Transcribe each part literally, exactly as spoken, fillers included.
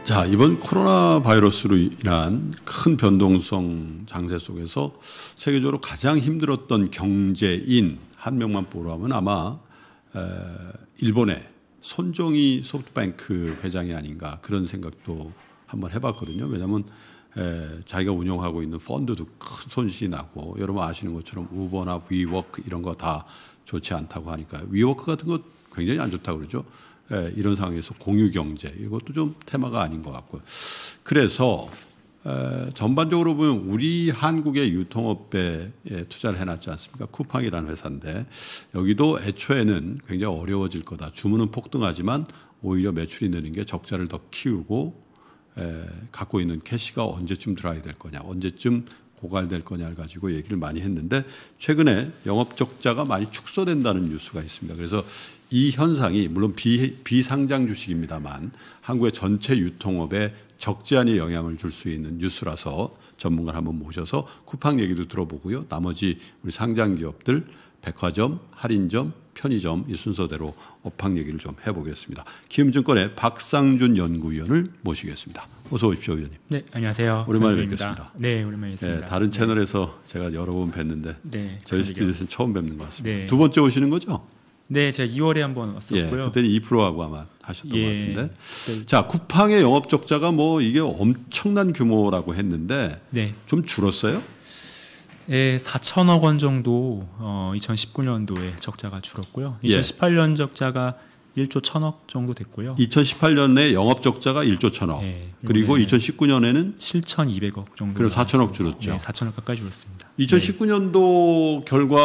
자, 이번 코로나 바이러스로 인한 큰 변동성 장세 속에서 세계적으로 가장 힘들었던 경제인 한 명만 보라면 아마 에, 일본의 손정희 소프트뱅크 회장이 아닌가 그런 생각도 한번 해봤거든요. 왜냐하면 에, 자기가 운영하고 있는 펀드도 큰 손실이 나고 여러분 아시는 것처럼 우버나 위워크 이런 거 다 좋지 않다고 하니까 위워크 같은 거 굉장히 안 좋다고 그러죠. 예, 이런 상황에서 공유 경제 이것도 좀 테마가 아닌 것 같고요. 그래서 에, 전반적으로 보면 우리 한국의 유통업에 투자를 해놨지 않습니까? 쿠팡이라는 회사인데 여기도 애초에는 굉장히 어려워질 거다. 주문은 폭등하지만 오히려 매출이 느는 게 적자를 더 키우고 에, 갖고 있는 캐시가 언제쯤 들어야 될 거냐, 언제쯤 고갈될 거냐를 가지고 얘기를 많이 했는데 최근에 영업 적자가 많이 축소된다는 뉴스가 있습니다. 그래서 이 현상이 물론 비, 비상장 주식입니다만 한국의 전체 유통업에 적지 않은 영향을 줄 수 있는 뉴스라서 전문가를 한번 모셔서 쿠팡 얘기도 들어보고요. 나머지 우리 상장 기업들 백화점, 할인점, 편의점 이 순서대로 업황 얘기를 좀 해보겠습니다. 키움증권의 박상준 연구위원을 모시겠습니다. 어서 오십시오, 위원님. 네, 안녕하세요. 오랜만에 뵙겠습니다. 네, 오랜만에 뵙습니다. 네, 다른 네. 채널에서 제가 여러 번 뵀는데 네, 저희 스튜디오에서는 처음 뵙는 것 같습니다. 네. 두 번째 오시는 거죠? 네, 제가 이월에 한번 왔었고요. 예, 그때는 이 퍼센트하고 아마 하셨던 예, 것 같은데. 네. 자, 쿠팡의 영업 적자가 뭐 이게 엄청난 규모라고 했는데 네. 좀 줄었어요? 예, 사천억 원 정도 어, 이천십구 년도에 적자가 줄었고요. 예. 이천십팔 년 적자가 일조 천억 정도 됐고요. 이천십팔 년에 영업 적자가 일조 천억. 네, 그리고 이천십구 년에는 칠천이백억 정도. 그럼 사천억 줄었죠. 네, 사천억 가까이 줄었습니다. 이천십구 년도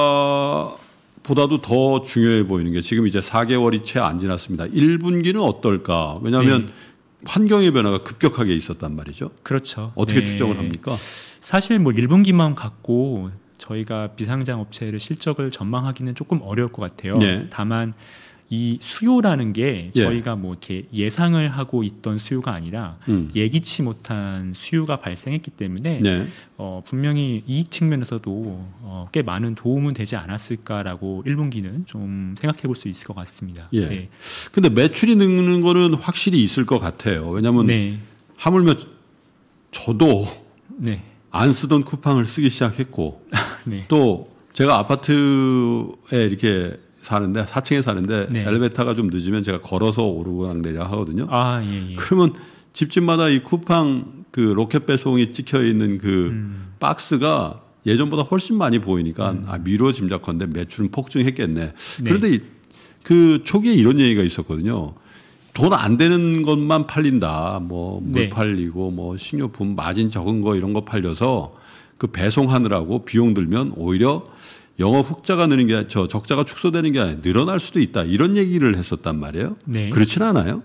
결과보다도 더 중요해 보이는 게 지금 이제 사 개월이 채 안 지났습니다. 일 분기는 어떨까? 왜냐하면 네. 환경의 변화가 급격하게 있었단 말이죠. 그렇죠. 어떻게 네. 추정을 합니까? 사실 뭐 일 분기만 갖고 저희가 비상장 업체를 실적을 전망하기는 조금 어려울 것 같아요. 네. 다만 이 수요라는 게 예. 저희가 뭐 이렇게 예상을 하고 있던 수요가 아니라 음. 예기치 못한 수요가 발생했기 때문에 네. 어, 분명히 이익 측면에서도 어, 꽤 많은 도움은 되지 않았을까라고 일 분기는 좀 생각해 볼 수 있을 것 같습니다. 예. 네. 근데 매출이 느는 거는 확실히 있을 것 같아요. 왜냐하면 네. 하물며 저도 네. 안 쓰던 쿠팡을 쓰기 시작했고 네. 또 제가 아파트에 이렇게 사는데 사 층에 사는데 네. 엘리베이터가 좀 늦으면 제가 걸어서 오르고랑 내려 하거든요. 아, 예, 예. 그러면 집집마다 이 쿠팡 그 로켓 배송이 찍혀 있는 그 음. 박스가 예전보다 훨씬 많이 보이니까 음. 아, 미뤄 짐작컨대 매출은 폭증했겠네. 네. 그런데 이, 그 초기에 이런 얘기가 있었거든요. 돈 안 되는 것만 팔린다. 뭐 물 네. 팔리고 뭐 식료품 마진 적은 거 이런 거 팔려서 그 배송하느라고 비용 들면 오히려 영업 흑자가 느는 게 저 적자가 축소되는 게 아니라 늘어날 수도 있다. 이런 얘기를 했었단 말이에요. 네. 그렇지는 않아요?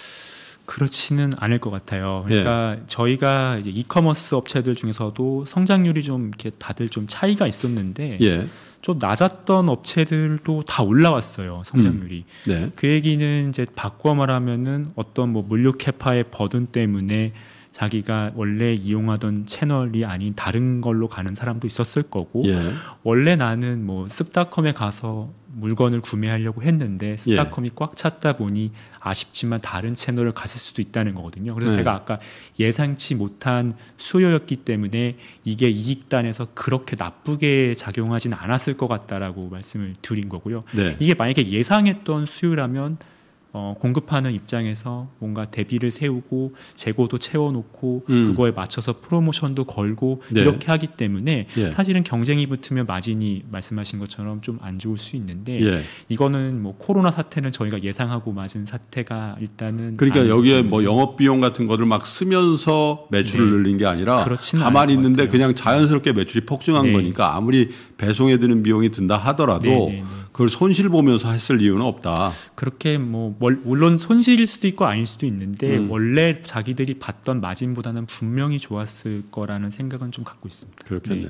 그렇지는 않을 것 같아요. 그러니까 예. 저희가 이제 이커머스 업체들 중에서도 성장률이 좀 이렇게 다들 좀 차이가 있었는데 예. 좀 낮았던 업체들도 다 올라왔어요. 성장률이. 음. 네. 그 얘기는 이제 바꾸어 말하면은 어떤 뭐 물류 캐파의 버든 때문에 자기가 원래 이용하던 채널이 아닌 다른 걸로 가는 사람도 있었을 거고 예. 원래 나는 뭐 쓱닷컴에 가서 물건을 구매하려고 했는데 쓱닷컴이 꽉 찼다 보니 아쉽지만 다른 채널을 갔을 수도 있다는 거거든요. 그래서 네. 제가 아까 예상치 못한 수요였기 때문에 이게 이익단에서 그렇게 나쁘게 작용하진 않았을 것 같다라고 말씀을 드린 거고요. 네. 이게 만약에 예상했던 수요라면 어, 공급하는 입장에서 뭔가 대비를 세우고 재고도 채워놓고 음. 그거에 맞춰서 프로모션도 걸고 네. 이렇게 하기 때문에 예. 사실은 경쟁이 붙으면 마진이 말씀하신 것처럼 좀 안 좋을 수 있는데 예. 이거는 뭐 코로나 사태는 저희가 예상하고 맞은 사태가 일단은 그러니까 아니기 여기에 때문에 뭐 영업 비용 같은 거를 막 쓰면서 매출을 네. 늘린 게 아니라 그렇지는 가만히 않을 것 있는데 같아요. 그냥 자연스럽게 매출이 폭증한 네. 거니까 아무리 배송에 드는 비용이 든다 하더라도 네, 네, 네. 그걸 손실 보면서 했을 이유는 없다. 그렇게 뭐 뭘- 물론 손실일 수도 있고 아닐 수도 있는데 음. 원래 자기들이 받던 마진보다는 분명히 좋았을 거라는 생각은 좀 갖고 있습니다. 그렇겠네요. 네.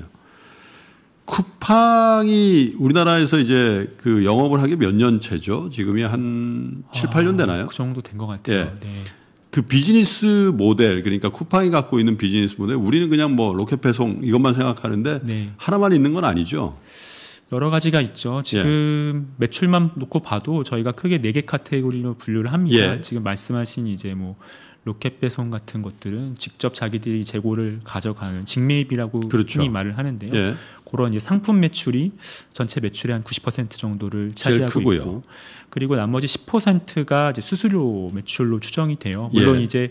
쿠팡이 우리나라에서 이제 그 영업을 하기 몇 년째죠? 지금이 한 칠, 팔 년 되나요? 그 정도 된 것 같아요. 예. 네. 그 비즈니스 모델, 그러니까 쿠팡이 갖고 있는 비즈니스 모델, 우리는 그냥 뭐 로켓 배송 이것만 생각하는데 네. 하나만 있는 건 아니죠. 여러 가지가 있죠. 지금 예. 매출만 놓고 봐도 저희가 크게 네 개 카테고리로 분류를 합니다. 예. 지금 말씀하신 이제 뭐 로켓 배송 같은 것들은 직접 자기들이 재고를 가져가는 직매입이라고 그렇죠. 흔히 말을 하는데요. 예. 그런 이제 상품 매출이 전체 매출의 한 구십 퍼센트 정도를 차지하고 있고, 그리고 나머지 십 퍼센트가 이제 수수료 매출로 추정이 돼요. 물론 예. 이제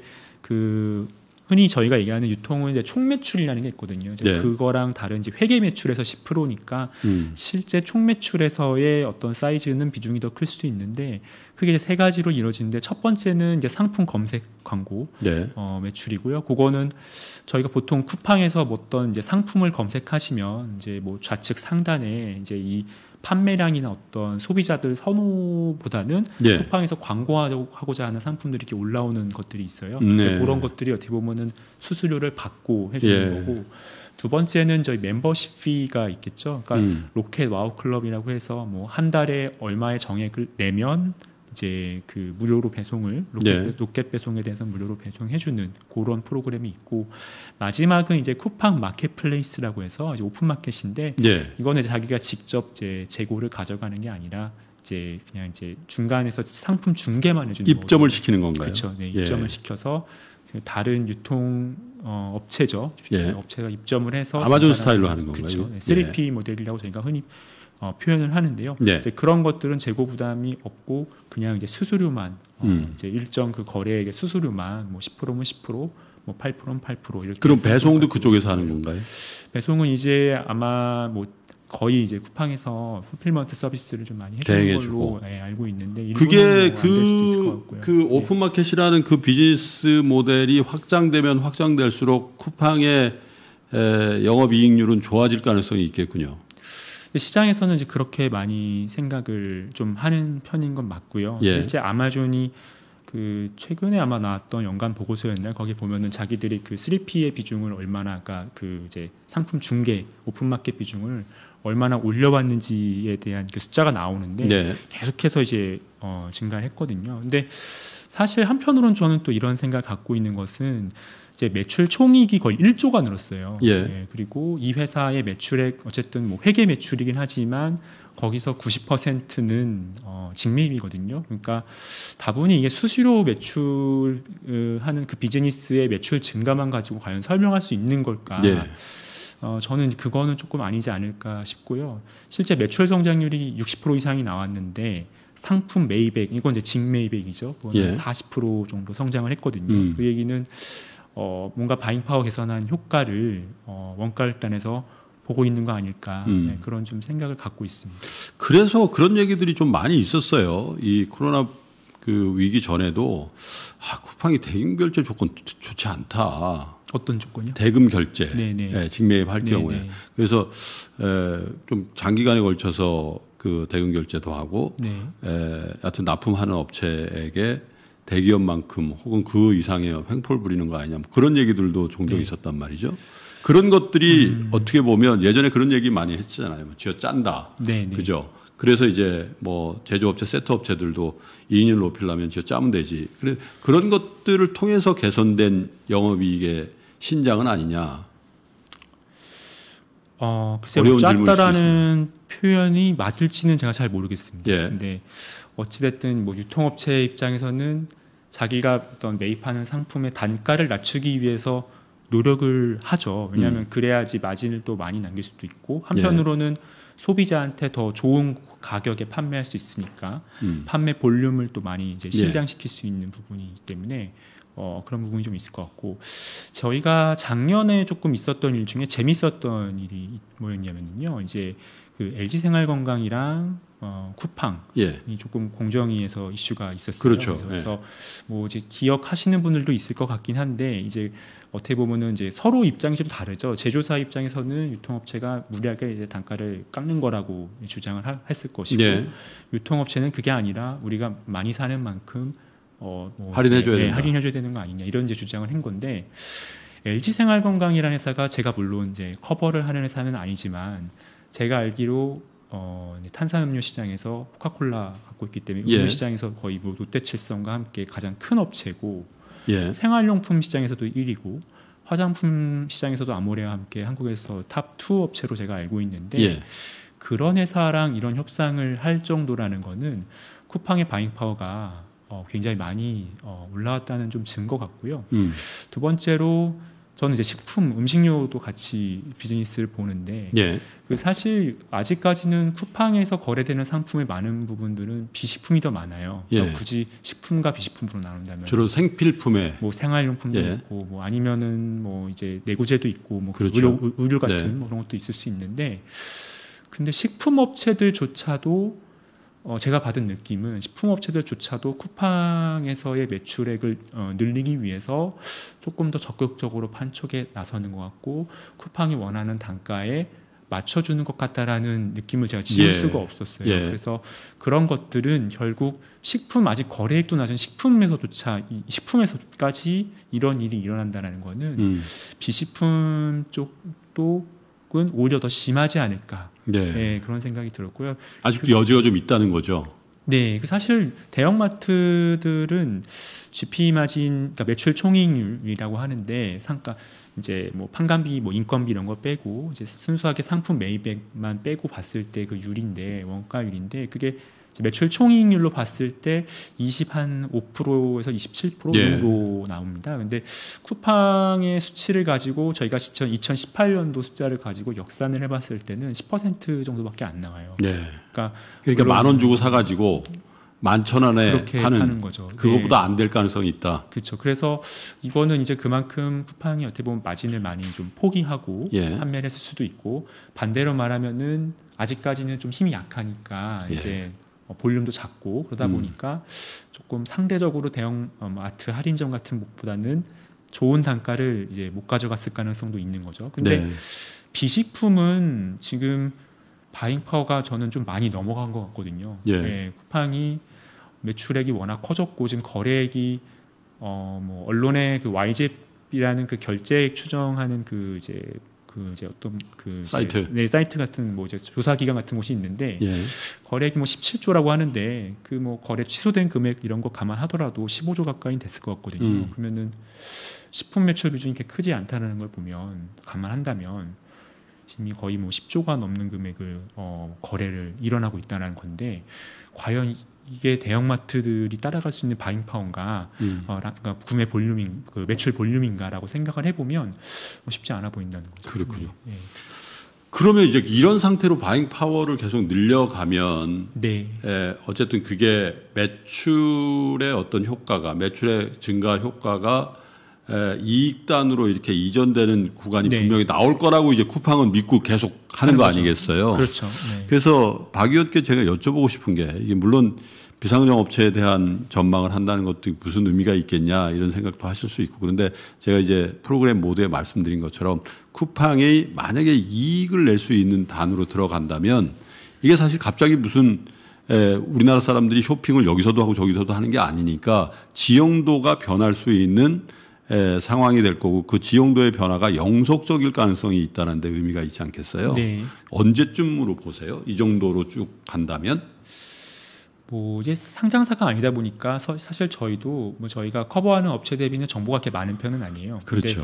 그 흔히 저희가 얘기하는 유통은 이제 총 매출이라는 게 있거든요. 이제 네. 그거랑 다른 이제 회계 매출에서 십 퍼센트니까 음. 실제 총 매출에서의 어떤 사이즈는 비중이 더 클 수도 있는데, 크게 이제 세 가지로 이루어지는데, 첫 번째는 이제 상품 검색 광고 네. 어, 매출이고요. 그거는 저희가 보통 쿠팡에서 어떤 이제 상품을 검색하시면 이제 뭐 좌측 상단에 이제 이 판매량이나 어떤 소비자들 선호보다는 예. 쿠팡에서 광고하고자 하는 상품들이 이렇게 올라오는 것들이 있어요. 네. 이제 그런 것들이 어떻게 보면은 수수료를 받고 해주는 예. 거고, 두 번째는 저희 멤버십 피가 있겠죠. 그러니까 음. 로켓 와우 클럽이라고 해서 뭐 한 달에 얼마의 정액을 내면 이제 그 무료로 배송을 로켓, 네. 로켓 배송에 대해서 무료로 배송해주는 그런 프로그램이 있고, 마지막은 이제 쿠팡 마켓플레이스라고 해서 이제 오픈 마켓인데 네. 이거는 이제 자기가 직접 이제 재고를 가져가는 게 아니라 이제 그냥 이제 중간에서 상품 중개만 해주는 입점을 거거든요. 시키는 건가요? 그렇죠. 네, 입점을 예. 시켜서 다른 유통 어, 업체죠. 예. 업체가 입점을 해서 아마존 스타일로 하는 건가요? 그렇죠. 네, 쓰리 피 예. 모델이라고 저희가 흔히 어, 표현을 하는데요. 네. 이제 그런 것들은 재고 부담이 없고 그냥 이제 수수료만 어, 음. 이제 일정 그 거래액의 수수료만 뭐 십 퍼센트면 십 퍼센트, 뭐 팔 퍼센트면 팔 퍼센트 이렇게. 그럼 배송도 그쪽에서 하는 건가요? 배송은 이제 아마 뭐 거의 이제 쿠팡에서 풀필먼트 서비스를 좀 많이 해주는 걸로 네, 알고 있는데, 그게 그, 그 오픈마켓이라는 그 비즈니스 모델이 확장되면 확장될수록 쿠팡의 에, 영업이익률은 좋아질 가능성이 있겠군요. 시장에서는 이제 그렇게 많이 생각을 좀 하는 편인 건 맞고요. 예. 실제 아마존이 그 최근에 아마 나왔던 연간 보고서였나요? 거기 보면은 자기들이 그 쓰리 피의 비중을 얼마나, 그러니까 그 이제 상품 중개 오픈마켓 비중을 얼마나 올려왔는지에 대한 그 숫자가 나오는데 네. 계속해서 이제 어, 증가를 했거든요. 근데 사실 한편으로는 저는 또 이런 생각을 갖고 있는 것은, 이제 매출 총이익이 거의 일조가 늘었어요. 예. 네, 그리고 이 회사의 매출액 어쨌든 뭐 회계 매출이긴 하지만 거기서 구십 퍼센트는 어, 직매입이거든요. 그러니까 다분히 이게 수수료 매출하는 그 비즈니스의 매출 증가만 가지고 과연 설명할 수 있는 걸까? 예. 어, 저는 그거는 조금 아니지 않을까 싶고요. 실제 매출 성장률이 육십 퍼센트 이상이 나왔는데 상품 매입액, 이건 이제 직매입액이죠. 그거는 예. 사십 퍼센트 정도 성장을 했거든요. 음. 그 얘기는 어, 뭔가 바잉 파워 개선한 효과를 어, 원가일단에서 보고 있는 거 아닐까, 음. 네, 그런 좀 생각을 갖고 있습니다. 그래서 그런 얘기들이 좀 많이 있었어요. 이 코로나 그 위기 전에도 아, 쿠팡이 대금 결제 조건 좋지 않다. 어떤 조건이요? 대금 결제, 네, 직매입 할 경우에. 그래서 에, 좀 장기간에 걸쳐서 그 대금 결제도 하고, 네. 에, 여하튼 납품하는 업체에게 대기업만큼 혹은 그 이상의 횡포를 부리는 거 아니냐, 뭐 그런 얘기들도 종종 네. 있었단 말이죠. 그런 것들이 음. 어떻게 보면 예전에 그런 얘기 많이 했잖아요. 쥐어 짠다. 네, 네. 그죠? 그래서 이제 뭐 제조업체, 세트업체들도 이익률을 높이려면 쥐어 짜면 되지. 그래, 그런 것들을 통해서 개선된 영업이익의 신장은 아니냐. 어, 글쎄요. 뭐 짰다라는 표현이 맞을지는 제가 잘 모르겠습니다. 예. 근데 어찌됐든 뭐 유통업체 입장에서는 자기가 어떤 매입하는 상품의 단가를 낮추기 위해서 노력을 하죠. 왜냐하면 음. 그래야지 마진을 또 많이 남길 수도 있고, 한편으로는 예. 소비자한테 더 좋은 가격에 판매할 수 있으니까 음. 판매 볼륨을 또 많이 이제 신장시킬 예. 수 있는 부분이기 때문에 어, 그런 부분이 좀 있을 것 같고, 저희가 작년에 조금 있었던 일 중에 재밌었던 일이 뭐였냐면요, 이제 그 엘지생활건강이랑 어, 쿠팡이 예. 조금 공정위에서 이슈가 있었어요. 그렇죠. 그래서 예. 뭐 이제 기억하시는 분들도 있을 것 같긴 한데, 이제 어떻게 보면은 이제 서로 입장이 좀 다르죠. 제조사 입장에서는 유통업체가 무리하게 이제 단가를 깎는 거라고 주장을 하, 했을 것이고, 예. 유통업체는 그게 아니라 우리가 많이 사는 만큼 어, 뭐 할인해줘야 네, 된다. 할인해줘야 되는 거 아니냐, 이런 이제 주장을 한 건데, 엘지생활건강이라는 회사가 제가 물론 이제 커버를 하는 회사는 아니지만 제가 알기로 어, 탄산음료 시장에서 코카콜라 갖고 있기 때문에 예. 음료 시장에서 거의 뭐 롯데칠성과 함께 가장 큰 업체고, 예. 생활용품 시장에서도 일 위고 화장품 시장에서도 아모레와 함께 한국에서 탑 투 업체로 제가 알고 있는데, 예. 그런 회사랑 이런 협상을 할 정도라는 거는 쿠팡의 바잉 파워가 어, 굉장히 많이 어, 올라왔다는 좀 증거 같고요. 음. 두 번째로 저는 이제 식품, 음식료도 같이 비즈니스를 보는데 예. 그 사실 아직까지는 쿠팡에서 거래되는 상품의 많은 부분들은 비식품이 더 많아요. 예. 그러니까 굳이 식품과 비식품으로 나눈다면 주로 생필품에 뭐 생활용품도 예. 있고 뭐 아니면은 뭐 이제 내구재도 있고 뭐 그렇죠. 의료, 의류 같은 네. 뭐 그런 것도 있을 수 있는데 근데 식품 업체들조차도 어 제가 받은 느낌은 식품 업체들조차도 쿠팡에서의 매출액을 어 늘리기 위해서 조금 더 적극적으로 판촉에 나서는 것 같고 쿠팡이 원하는 단가에 맞춰주는 것 같다라는 느낌을 제가 지울 예. 수가 없었어요. 예. 그래서 그런 것들은 결국 식품 아직 거래액도 낮은 식품에서조차 이 식품에서까지 이런 일이 일어난다는 거는 음. 비식품 쪽도 은 오히려 더 심하지 않을까. 네. 네, 그런 생각이 들었고요. 아직도 여지가 좀 있다는 거죠. 네, 사실 대형마트들은 지피 마진, 그러니까 매출 총이익률이라고 하는데 상가 이제 뭐 판관비, 뭐 인건비 이런 거 빼고 이제 순수하게 상품 매입액만 빼고 봤을 때 그 율인데 원가율인데 그게 매출 총이익률로 봤을 때 이십오 퍼센트에서 이십칠 퍼센트 예. 정도 나옵니다. 근데 쿠팡의 수치를 가지고 저희가 이천십팔 년도 숫자를 가지고 역산을 해봤을 때는 십 퍼센트 정도밖에 안 나와요. 네. 그러니까, 그러니까 만 원 주고 사가지고 만천 원에 그렇게 하는, 하는 거죠. 그거보다 네. 안 될 가능성이 있다. 그렇죠. 그래서 이거는 이제 그만큼 쿠팡이 어떻게 보면 마진을 많이 좀 포기하고 예. 판매를 했을 수도 있고 반대로 말하면은 아직까지는 좀 힘이 약하니까 예. 이제 볼륨도 작고 그러다 음. 보니까 조금 상대적으로 대형 마트 할인점 같은 곳보다는 좋은 단가를 이제 못 가져갔을 가능성도 있는 거죠. 근데 네. 비식품은 지금 바잉 파워가 저는 좀 많이 넘어간 것 같거든요. 예. 네, 쿠팡이 매출액이 워낙 커졌고 지금 거래액이 어 뭐 언론의 그 와이제이라는 그 결제액 추정하는 그 이제 그 이제 어떤 그 사이트 이제, 네 사이트 같은 뭐 이제 조사 기관 같은 곳이 있는데 예. 거래액이 뭐 십칠 조라고 하는데 그 뭐 거래 취소된 금액 이런 거 감안하더라도 십오 조 가까이 됐을 것 같거든요. 음. 그러면은 식품 매출 비중이 이렇게 크지 않다는 걸 보면 감안한다면 이미 거의 뭐 십 조가 넘는 금액을 어, 거래를 일어나고 있다는 건데 과연 이게 대형마트들이 따라갈 수 있는 바잉 파워인가, 음. 어, 그러니까 구매 볼륨인, 그 매출 볼륨인가라고 생각을 해보면 쉽지 않아 보인다는 거죠. 그렇군요. 네. 그러면 이제 이런 상태로 바잉 파워를 계속 늘려가면, 네. 에, 어쨌든 그게 매출의 어떤 효과가, 매출의 증가 효과가 에, 이익단으로 이렇게 이전되는 구간이 네. 분명히 나올 거라고 이제 쿠팡은 믿고 계속 하는 거 거죠. 아니겠어요? 그렇죠. 네. 그래서 박 의원께 제가 여쭤보고 싶은 게 이게 물론 비상경 업체에 대한 전망을 한다는 것도 무슨 의미가 있겠냐 이런 생각도 하실 수 있고 그런데 제가 이제 프로그램 모두에 말씀드린 것처럼 쿠팡이 만약에 이익을 낼 수 있는 단으로 들어간다면 이게 사실 갑자기 무슨 에, 우리나라 사람들이 쇼핑을 여기서도 하고 저기서도 하는 게 아니니까 지형도가 변할 수 있는 에, 상황이 될 거고 그 지형도의 변화가 영속적일 가능성이 있다는 데 의미가 있지 않겠어요? 네. 언제쯤으로 보세요? 이 정도로 쭉 간다면? 뭐 이제 상장사가 아니다 보니까 서, 사실 저희도 뭐 저희가 커버하는 업체 대비는 정보가 그렇게 많은 편은 아니에요. 그렇죠.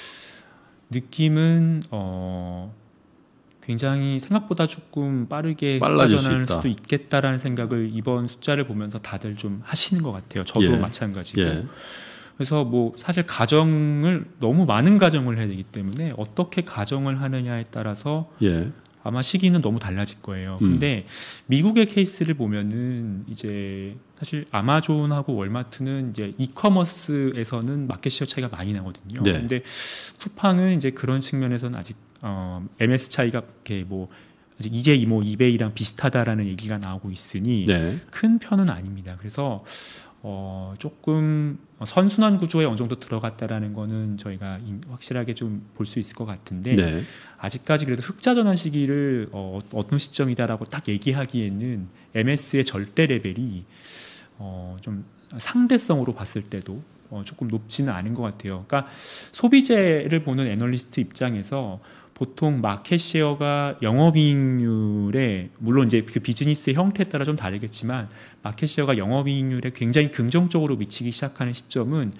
느낌은 어 굉장히 생각보다 조금 빠르게 빨라질 수 발전할 있다. 수도 있겠다라는 생각을 이번 숫자를 보면서 다들 좀 하시는 것 같아요. 저도 예. 마찬가지고. 예. 그래서 뭐 사실 가정을 너무 많은 가정을 해야 되기 때문에 어떻게 가정을 하느냐에 따라서 예. 아마 시기는 너무 달라질 거예요. 음. 근데 미국의 케이스를 보면은 이제 사실 아마존하고 월마트는 이제 이커머스에서는 마켓시어 차이가 많이 나거든요. 네. 근데 쿠팡은 이제 그런 측면에서는 아직 어, 엠에스 차이가 이렇게 뭐 아직 이제 뭐 이베이랑 비슷하다라는 얘기가 나오고 있으니 네. 큰 편은 아닙니다. 그래서 어, 조금 선순환 구조에 어느 정도 들어갔다라는 거는 저희가 확실하게 좀 볼 수 있을 것 같은데 네. 아직까지 그래도 흑자 전환 시기를 어, 어떤 시점이다라고 딱 얘기하기에는 엠에스의 절대 레벨이 어, 좀 상대성으로 봤을 때도 어, 조금 높지는 않은 것 같아요. 그러니까 소비재를 보는 애널리스트 입장에서 보통 마켓시어가 영업이익률에 물론 이제 그 비즈니스의 형태에 따라 좀 다르겠지만 마켓시어가 영업이익률에 굉장히 긍정적으로 미치기 시작하는 시점은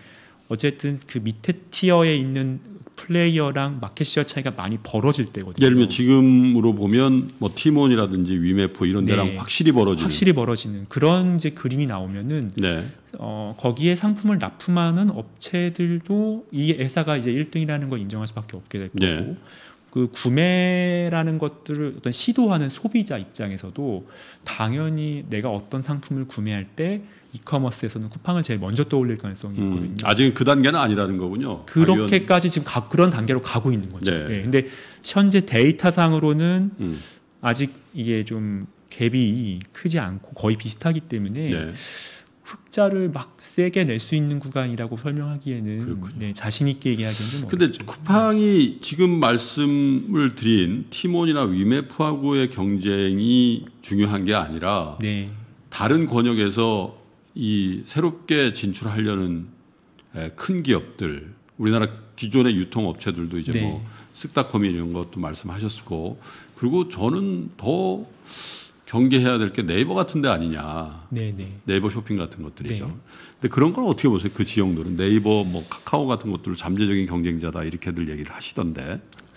어쨌든 그 밑에 티어에 있는 플레이어랑 마켓 시어 차이가 많이 벌어질 때거든요. 예를 들면 지금으로 보면 뭐 티몬이라든지 위메프 이런 데랑 네. 확실히 벌어지는 확실히 벌어지는 그런 이제 그림이 나오면은 네. 어, 거기에 상품을 납품하는 업체들도 이 회사가 이제 일 등이라는 걸 인정할 수밖에 없게 될 거고 네. 그 구매라는 것들을 어떤 시도하는 소비자 입장에서도 당연히 내가 어떤 상품을 구매할 때 이커머스에서는 쿠팡을 제일 먼저 떠올릴 가능성이 있거든요. 음, 아직은 그 단계는 아니라는 거군요. 그렇게까지 지금 가, 그런 단계로 가고 있는 거죠. 네. 네. 근데 현재 데이터상으로는 음. 아직 이게 좀 갭이 크지 않고 거의 비슷하기 때문에 네. 흑자를 막 세게 낼 수 있는 구간이라고 설명하기에는 네, 자신 있게 얘기하기는 좀 근데 어렵죠. 쿠팡이 지금 말씀을 드린 티몬이나 위메프하고의 경쟁이 중요한 게 아니라 네. 다른 권역에서 이 새롭게 진출하려는 큰 기업들, 우리나라 기존의 유통업체들도 이제 네. 뭐 쓱닷컴 이런 것도 말씀하셨고, 그리고 저는 더 경계해야 될 게 네이버 같은 데 아니냐. 네, 네. 네이버 쇼핑 같은 것들이죠. 네. 근데 그런 건 어떻게 보세요? 그 지형들은 네이버, 뭐 카카오 같은 것들을 잠재적인 경쟁자다 이렇게들 얘기를 하시던데.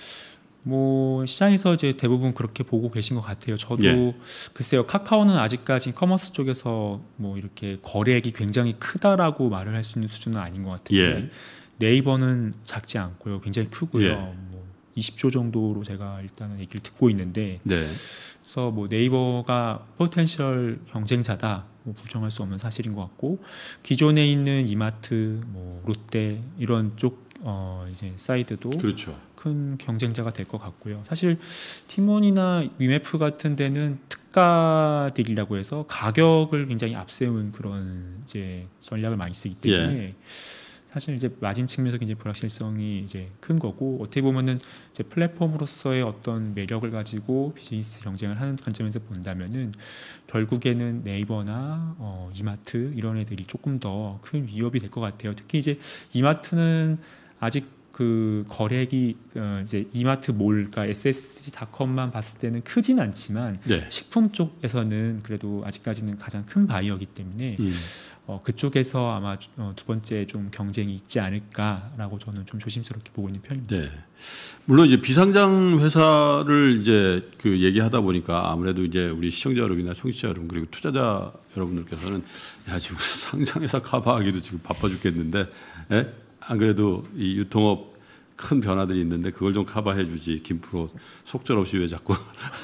뭐 시장에서 이제 대부분 그렇게 보고 계신 것 같아요. 저도 예. 글쎄요, 카카오는 아직까지 커머스 쪽에서 뭐 이렇게 거래액이 굉장히 크다라고 말을 할 수 있는 수준은 아닌 것 같은데 예. 네이버는 작지 않고요, 굉장히 크고요. 예. 뭐 이십 조 정도로 제가 일단은 얘기를 듣고 있는데, 네. 그래서 뭐 네이버가 포텐셜 경쟁자다, 뭐 부정할 수 없는 사실인 것 같고, 기존에 있는 이마트, 뭐 롯데 이런 쪽 어 이제 사이드도 그렇죠. 큰 경쟁자가 될 것 같고요. 사실 티몬이나 위메프 같은 데는 특가딜이라고 해서 가격을 굉장히 앞세운 그런 이제 전략을 많이 쓰기 때문에 예. 사실 이제 마진 측면에서 굉장히 불확실성이 이제 큰 거고, 어떻게 보면은 이제 플랫폼으로서의 어떤 매력을 가지고 비즈니스 경쟁을 하는 관점에서 본다면은 결국에는 네이버나 어, 이마트 이런 애들이 조금 더 큰 위협이 될 것 같아요. 특히 이제 이마트는 아직 그 거래액이 어 이제 이마트 몰, 그러니까 에스에스지닷컴만 봤을 때는 크진 않지만 네. 식품 쪽에서는 그래도 아직까지는 가장 큰 바이어이기 때문에 음. 어 그쪽에서 아마 어 두 번째 좀 경쟁이 있지 않을까라고 저는 좀 조심스럽게 보고 있는 편입니다. 네. 물론 이제 비상장 회사를 이제 그 얘기하다 보니까 아무래도 이제 우리 시청자 여러분이나 청취자 여러분 그리고 투자자 여러분들께서는 야 지금 상장회사 커버하기도 지금 바빠 죽겠는데, 예? 안 그래도 이 유통업 큰 변화들이 있는데 그걸 좀 커버해 주지, 김프로 속절없이 왜 자꾸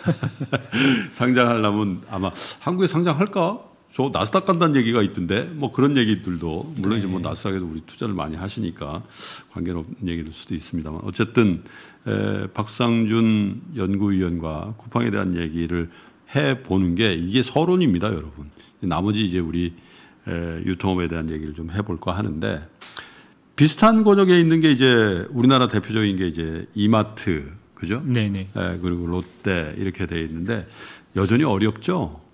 상장하려면 아마 한국에 상장할까? 저 나스닥 간다는 얘기가 있던데 뭐 그런 얘기들도 물론 네. 이제 뭐 나스닥에도 우리 투자를 많이 하시니까 관계는 없는 얘기일 수도 있습니다만, 어쨌든 에, 박상준 연구위원과 쿠팡에 대한 얘기를 해 보는 게 이게 서론입니다, 여러분. 나머지 이제 우리 에, 유통업에 대한 얘기를 좀 해볼까 하는데, 비슷한 권역에 있는 게 이제 우리나라 대표적인 게 이제 이마트, 그죠? 네네. 에, 그리고 롯데 이렇게 돼 있는데 여전히 어렵죠.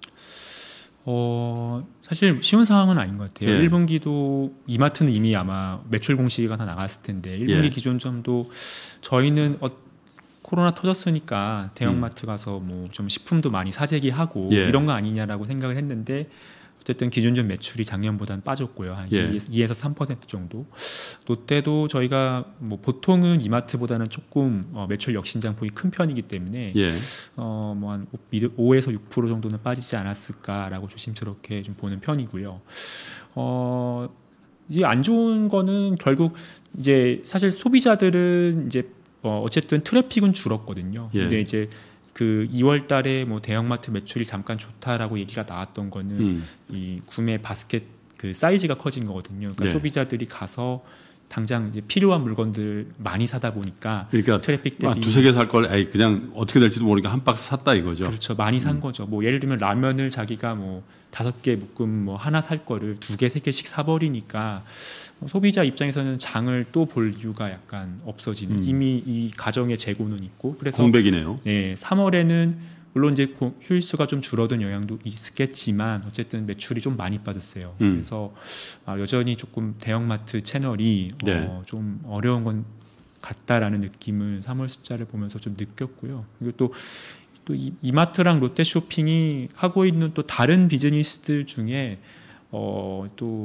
어 사실 쉬운 상황은 아닌 것 같아요. 예. 일 분기도 이마트는 이미 아마 매출 공시가 다 나갔을 텐데 일 분기 예. 기준점도 저희는 어, 코로나 터졌으니까 대형마트 가서 뭐 좀 식품도 많이 사재기하고 예. 이런 거 아니냐라고 생각을 했는데, 어쨌든 기준점 매출이 작년보다는 빠졌고요. 한 예. 이에서 삼 퍼센트 정도. 롯데도 저희가 뭐 보통은 이마트보다는 조금 어 매출 역신장폭이 큰 편이기 때문에 예. 어 뭐 한 오에서 육 퍼센트 정도는 빠지지 않았을까라고 조심스럽게 좀 보는 편이고요. 어 이제 안 좋은 거는 결국 이제 사실 소비자들은 이제 어 어쨌든 트래픽은 줄었거든요. 예. 근데 이제 그 이월 달에 뭐 대형마트 매출이 잠깐 좋다라고 얘기가 나왔던 거는 음. 이 구매 바스켓 그 사이즈가 커진 거거든요. 그러니까 네. 소비자들이 가서 당장 이제 필요한 물건들 많이 사다 보니까 그러니까 트래픽 대비 아, 두세 개 살 걸 에이 그냥 어떻게 될지도 모르니까 한 박스 샀다 이거죠. 그렇죠. 많이 산 음. 거죠. 뭐 예를 들면 라면을 자기가 뭐 다섯 개 묶음 뭐 하나 살 거를 두 개, 세 개씩 사버리니까 소비자 입장에서는 장을 또 볼 이유가 약간 없어지는, 음. 이미 이 가정의 재고는 있고, 그래서 공백이네요. 예, 삼월에는 물론 이제 휴일수가 좀 줄어든 영향도 있겠지만 어쨌든 매출이 좀 많이 빠졌어요. 음. 그래서 아, 여전히 조금 대형마트 채널이 네. 어, 좀 어려운 건 같다라는 느낌을 삼월 숫자를 보면서 좀 느꼈고요. 그리고 또 또 이마트랑 롯데쇼핑이 하고 있는 또 다른 비즈니스들 중에 어, 또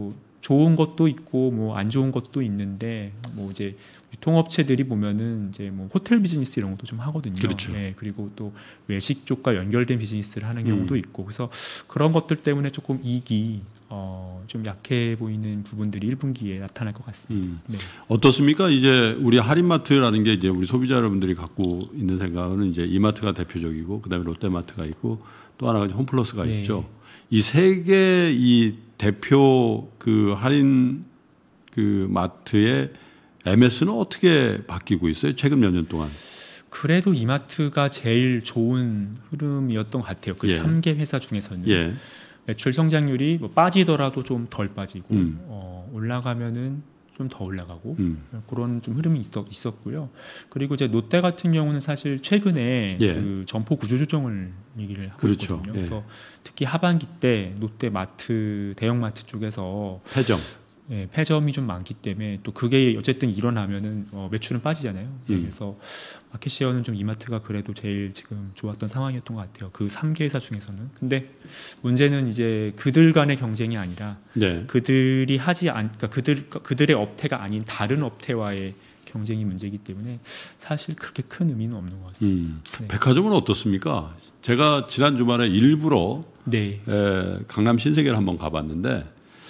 좋은 것도 있고 뭐 안 좋은 것도 있는데 뭐 이제 유통업체들이 보면은 이제 뭐 호텔 비즈니스 이런 것도 좀 하거든요. 그렇죠. 네, 그리고 또 외식 쪽과 연결된 비즈니스를 하는 경우도 음. 있고 그래서 그런 것들 때문에 조금 이익이 어, 좀 약해 보이는 부분들이 일 분기에 나타날 것 같습니다. 음. 네. 어떻습니까? 이제 우리 할인마트라는 게 이제 우리 소비자 여러분들이 갖고 있는 생각은 이제 이마트가 대표적이고 그다음에 롯데마트가 있고 또 하나가 이제 홈플러스가 네. 있죠. 이 세 개 이 대표 그 할인 그 마트의 엠에스는 어떻게 바뀌고 있어요? 최근 몇 년 동안? 그래도 이마트가 제일 좋은 흐름이었던 것 같아요. 그 예. 세 개 회사 중에서는. 예. 매출 성장률이 뭐 빠지더라도 좀 덜 빠지고 음. 어, 올라가면은 좀 더 올라가고 음. 그런 좀 흐름이 있었, 있었고요. 그리고 이제 롯데 같은 경우는 사실 최근에 예. 그 점포 구조 조정을 얘기를 하고 그렇죠. 있거든요. 예. 그래서 특히 하반기 때 롯데 마트 대형마트 쪽에서 폐점. 예, 폐점이 좀 많기 때문에 또 그게 어쨌든 일어나면은 어, 매출은 빠지잖아요. 예, 음. 그래서 마켓시어는 좀 이마트가 그래도 제일 지금 좋았던 상황이었던 것 같아요. 그 세 개 회사 중에서는. 근데 문제는 이제 그들 간의 경쟁이 아니라 네. 그들이 하지 않, 그러니까 그들 그들의 업태가 아닌 다른 업태와의 경쟁이 문제이기 때문에 사실 그렇게 큰 의미는 없는 것 같습니다. 음. 네. 백화점은 어떻습니까? 제가 지난 주말에 일부러 네. 에, 강남 신세계를 한번 가봤는데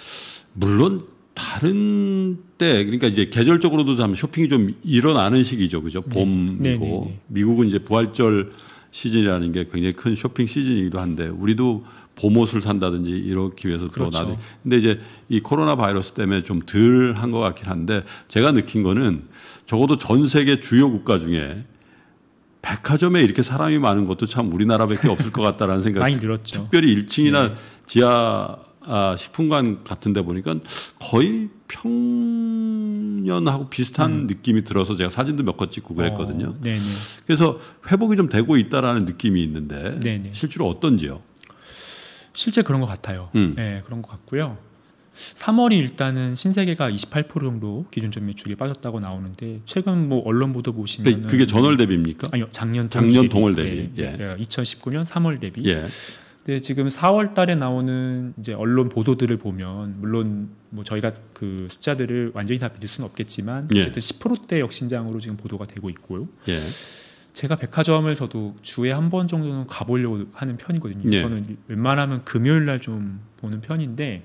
물론 다른 때 그러니까 이제 계절적으로도 참 쇼핑이 좀 일어나는 시기죠, 그죠? 봄이고 네, 네, 네. 미국은 이제 부활절 시즌이라는 게 굉장히 큰 쇼핑 시즌이기도 한데 우리도 봄옷을 산다든지 이렇게 위해서 그렇죠. 또 나도 근데 이제 이 코로나 바이러스 때문에 좀 덜 한 것 같긴 한데 제가 느낀 거는 적어도 전 세계 주요 국가 중에 백화점에 이렇게 사람이 많은 것도 참 우리나라밖에 없을 것 같다라는 생각이 많이 늘었죠. 특별히 일 층이나 네. 지하 아, 식품관 같은 데 보니까 거의 평년하고 비슷한 음. 느낌이 들어서 제가 사진도 몇 컷 찍고 그랬거든요. 어, 네네. 그래서 회복이 좀 되고 있다라는 느낌이 있는데 네네. 실제로 어떤지요? 실제 그런 것 같아요. 음. 네, 그런 것 같고요. 삼월이 일단은 신세계가 이십팔 퍼센트 정도 기준점 매출이 빠졌다고 나오는데 최근 뭐 언론 보도 보시면 그게, 그게 전월 대비입니까? 아니요 작년 작년 동월 대비. 네, 예. 이천십구 년 삼월 대비. 예. 근데 지금 사월 달에 나오는 이제 언론 보도들을 보면 물론 뭐 저희가 그 숫자들을 완전히 다 믿을 수는 없겠지만 예. 어쨌든 십 퍼센트대 역신장으로 지금 보도가 되고 있고요. 예. 제가 백화점을 저도 주에 한 번 정도는 가보려고 하는 편이거든요. 예. 저는 웬만하면 금요일 날 좀 보는 편인데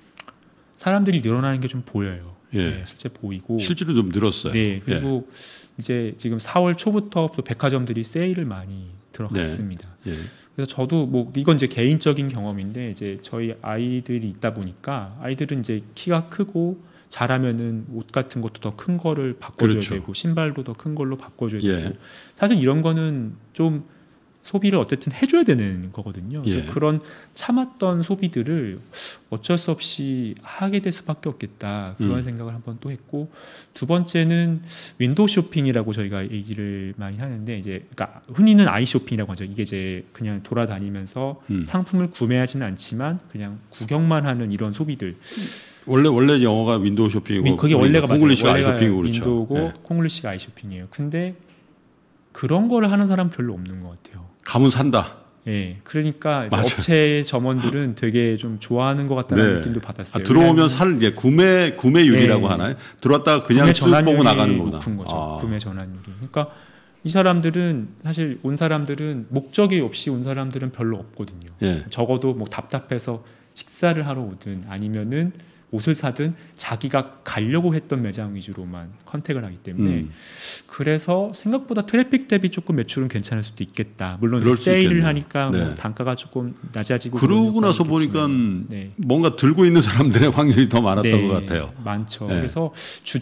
사람들이 늘어나는 게 좀 보여요. 예. 네, 실제 보이고. 실제로 좀 늘었어요. 네, 그리고 예. 이제 지금 사월 초부터 또 백화점들이 세일을 많이 들어갔습니다. 네. 예. 그래서 저도 뭐 이건 이제 개인적인 경험인데 이제 저희 아이들이 있다 보니까 아이들은 이제 키가 크고 자라면은 옷 같은 것도 더 큰 거를 바꿔줘야 그렇죠. 되고 신발도 더 큰 걸로 바꿔줘야 예. 되고 사실 이런 거는 좀 소비를 어쨌든 해줘야 되는 거거든요. 그래서 예. 그런 참았던 소비들을 어쩔 수 없이 하게 될 수밖에 없겠다 그런 음. 생각을 한번 또 했고 두 번째는 윈도우 쇼핑이라고 저희가 얘기를 많이 하는데 이제 그러니까 흔히는 아이 쇼핑이라고 하죠. 이게 이제 그냥 돌아다니면서 음. 상품을 구매하지는 않지만 그냥 구경만 하는 이런 소비들. 원래 원래 영어가 윈도우 쇼핑이고 그게 원래가 콩글리시 맞아요. 아이 원래가 쇼핑이고 그렇죠. 윈도우고 예. 콩글리시가 아이 쇼핑이에요. 근데 그런 거를 하는 사람 별로 없는 것 같아요. 가면 산다. 예, 그러니까 이제 맞아요. 업체 점원들은 되게 좀 좋아하는 것 같다는 네. 느낌도 받았어요. 아, 들어오면 살 예, 구매 구매율이라고 네. 하나요? 들어왔다가 그냥 구매 쓱 보고 전환율이 나가는 거구나. 높은 거죠. 아. 구매 전환율이. 그러니까 이 사람들은 사실 온 사람들은 목적이 없이 온 사람들은 별로 없거든요. 예. 적어도 뭐 답답해서 식사를 하러 오든 아니면은 옷을 사든 자기가 가려고 했던 매장 위주로만 컨택을 하기 때문에 음. 그래서 생각보다 트래픽 대비 조금 매출은 괜찮을 수도 있겠다. 물론 그럴 이제 수 세일을 있겠네요. 하니까 네. 뭐 단가가 조금 낮아지고 그러고 그런 나서 효과가 보니까 있겠지만. 네. 뭔가 들고 있는 사람들의 확률이 더 많았던 네, 것 같아요. 많죠. 네. 그래서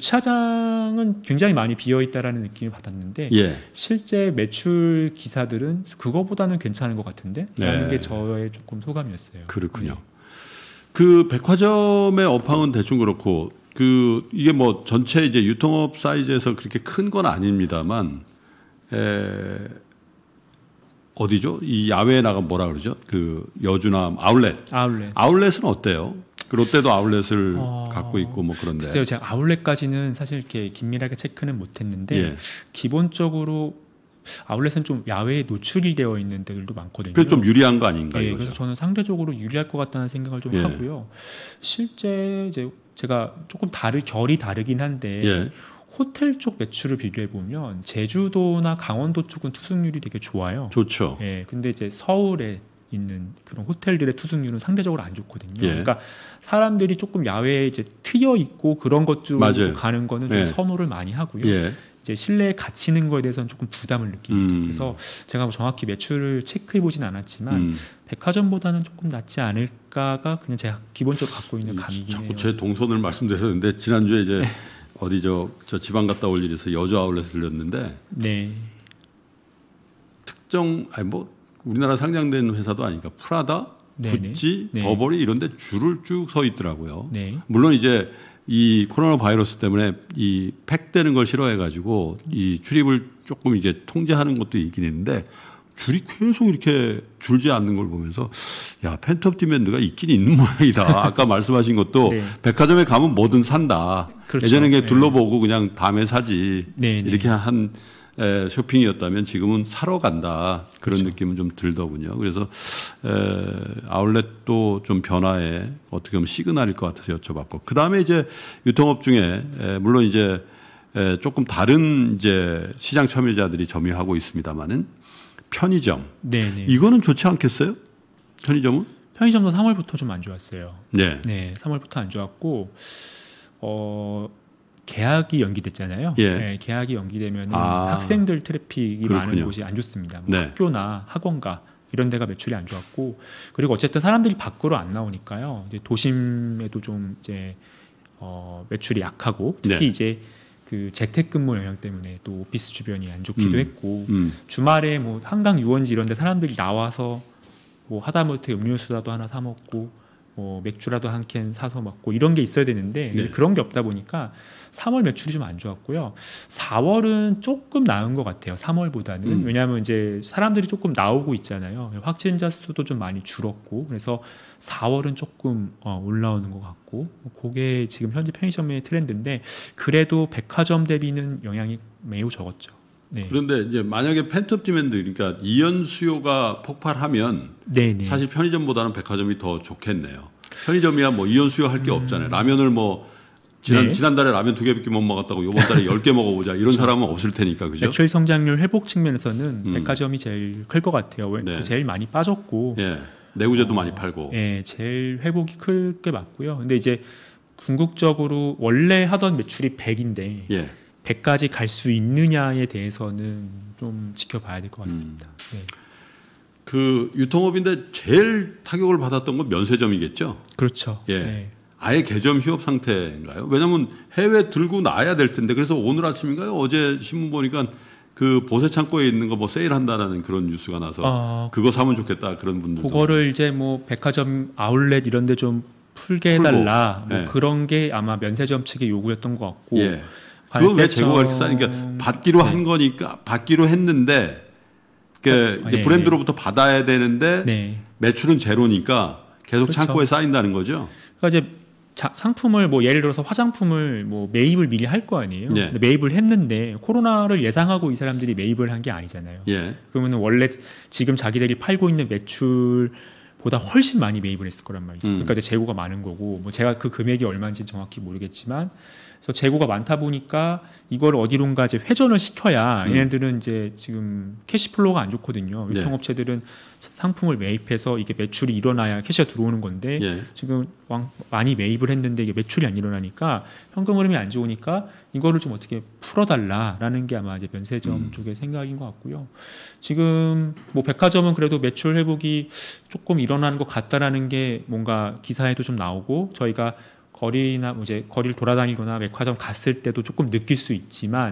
주차장은 굉장히 많이 비어 있다라는 느낌을 받았는데 예. 실제 매출 기사들은 그거보다는 괜찮은 것 같은데 라는 네. 게 저의 조금 소감이었어요. 그렇군요. 네. 그 백화점의 업황은 대충 그렇고 그 이게 뭐 전체 이제 유통업 사이즈에서 그렇게 큰 건 아닙니다만 에 어디죠? 이 야외에 나가 뭐라 그러죠? 그 여주나 아울렛. 아울렛. 아울렛은 어때요? 그 롯데도 아울렛을 어, 갖고 있고 뭐 그런데. 글쎄요, 제가 아울렛까지는 사실 이렇게 긴밀하게 체크는 못했는데 예. 기본적으로 아울렛은 좀 야외에 노출이 되어 있는 데들도 많거든요. 그게 좀 유리한 거 아닌가 예, 이거죠? 그래서 저는 상대적으로 유리할 것 같다는 생각을 좀 예. 하고요. 실제 이제 제가 조금 다르 결이 다르긴 한데 예. 호텔 쪽 매출을 비교해 보면 제주도나 강원도 쪽은 투숙률이 되게 좋아요. 좋죠. 예. 근데 이제 서울에 있는 그런 호텔들의 투숙률은 상대적으로 안 좋거든요. 예. 그러니까 사람들이 조금 야외에 이제 트여 있고 그런 것 쪽으로 가는 거는 좀 예. 선호를 많이 하고요. 예. 이제 실내에 갇히는 거에 대해서는 조금 부담을 느낍니다. 음. 그래서 제가 뭐 정확히 매출을 체크해 보진 않았지만 음. 백화점보다는 조금 낫지 않을까가 그냥 제가 기본적으로 갖고 있는 감이긴 해요. 자꾸 제 동선을 말씀드렸는데 지난주에 이제 네. 어디 저, 저 지방 갔다 올 일이 있어서 여주 아울렛을 들렸는데 네. 특정 아니 뭐 우리나라 상장된 회사도 아니니까 프라다, 네네. 구찌, 네. 버버리 이런 데 줄을 쭉 서 있더라고요. 네. 물론 이제 이 코로나 바이러스 때문에 이 팩되는 걸 싫어해 가지고 이 출입을 조금 이제 통제하는 것도 있긴 있는데 줄이 계속 이렇게 줄지 않는 걸 보면서 야, 펜트업 디맨드가 있긴 있는 모양이다. 아까 말씀하신 것도 네. 백화점에 가면 뭐든 산다. 그렇죠. 예전에 그냥 둘러보고 그냥 다음에 사지. 네. 이렇게 한 에, 쇼핑이었다면 지금은 사러 간다. 그런 그렇죠. 느낌은 좀 들더군요. 그래서 에, 아울렛도 좀 변화에 어떻게 보면 시그널일 것 같아서 여쭤봤고, 그 다음에 이제 유통업 중에 에, 물론 이제 에, 조금 다른 이제 시장 참여자들이 점유하고 있습니다만은 편의점. 네네. 이거는 좋지 않겠어요? 편의점은? 편의점도 삼월부터 좀 안 좋았어요. 네. 네, 삼월부터 안 좋았고, 어. 개학이 연기됐잖아요. 예. 네, 개학이 연기되면 아, 학생들 트래픽이 그렇군요. 많은 곳이 안 좋습니다. 뭐 네. 학교나 학원가 이런 데가 매출이 안 좋았고, 그리고 어쨌든 사람들이 밖으로 안 나오니까요. 이제 도심에도 좀 이제 어, 매출이 약하고, 특히 네. 이제 그 재택근무 영향 때문에 또 오피스 주변이 안 좋기도 음, 했고, 음. 주말에 뭐 한강 유원지 이런 데 사람들이 나와서 뭐 하다못해 음료수라도 하나 사 먹고, 뭐 맥주라도 한 캔 사서 먹고 이런 게 있어야 되는데 네. 그런 게 없다 보니까 삼월 매출이 좀 안 좋았고요. 사월은 조금 나은 것 같아요. 삼월보다는. 음. 왜냐하면 이제 사람들이 조금 나오고 있잖아요. 확진자 수도 좀 많이 줄었고, 그래서 사월은 조금 어, 올라오는 것 같고, 그게 지금 현재 편의점의 트렌드인데, 그래도 백화점 대비는 영향이 매우 적었죠. 네. 그런데 이제 만약에 펜트업 디맨드, 그러니까 이연 수요가 폭발하면 네네. 사실 편의점보다는 백화점이 더 좋겠네요. 편의점이야 뭐 이연 수요 할 게 음. 없잖아요. 라면을 뭐 지난 네. 지난달에 라면 두 개밖에 못 먹었다고 이번 달에 열 개 먹어보자 이런 그렇죠. 사람은 없을 테니까, 그죠? 매출 성장률 회복 측면에서는 음. 백화점이 제일 클 것 같아요. 네. 제일 많이 빠졌고, 예. 내구재도 어, 많이 팔고, 예, 제일 회복이 클 게 맞고요. 근데 이제 궁극적으로 원래 하던 매출이 백인데. 예. 백까지 갈 수 있느냐에 대해서는 좀 지켜봐야 될 것 같습니다. 음. 네. 그 유통업인데 제일 타격을 받았던 건 면세점이겠죠? 그렇죠. 예. 네. 아예 개점 휴업 상태인가요? 왜냐하면 해외 들고 나야 될 텐데, 그래서 오늘 아침인가요? 어제 신문 보니까 그 보세 창고에 있는 거 뭐 세일한다라는 그런 뉴스가 나서 어, 그거 사면 좋겠다 그런 분들. 그거를 이제 뭐 백화점 아울렛 이런데 좀 풀게 해달라 뭐 예. 그런 게 아마 면세점 측의 요구였던 것 같고. 예. 그거 왜 재고가 이렇게 싸니까 받기로 네. 한 거니까 받기로 했는데 그 이제 네. 브랜드로부터 받아야 되는데 네. 매출은 제로니까 계속 그렇죠. 창고에 쌓인다는 거죠. 그러니까 이제 자, 상품을 뭐 예를 들어서 화장품을 뭐 매입을 미리 할 거 아니에요. 네. 매입을 했는데 코로나를 예상하고 이 사람들이 매입을 한 게 아니잖아요. 예. 그러면 원래 지금 자기들이 팔고 있는 매출 보다 훨씬 많이 매입을 했을 거란 말이죠. 음. 그러니까 이제 재고가 많은 거고, 뭐 제가 그 금액이 얼마인지 정확히 모르겠지만, 그래서 재고가 많다 보니까 이걸 어디론가 이제 회전을 시켜야 음. 얘네들은 이제 지금 캐시플로우가 안 좋거든요. 네. 유통업체들은 상품을 매입해서 이게 매출이 일어나야 캐시가 들어오는 건데 예. 지금 많이 매입을 했는데 이게 매출이 안 일어나니까 현금 흐름이 안 좋으니까 이거를 좀 어떻게 풀어달라라는 게 아마 이제 면세점 음. 쪽의 생각인 것 같고요. 지금 뭐 백화점은 그래도 매출 회복이 조금 일어나는 것 같다라는 게 뭔가 기사에도 좀 나오고, 저희가 거리나 이제 거리를 돌아다니거나 백화점 갔을 때도 조금 느낄 수 있지만,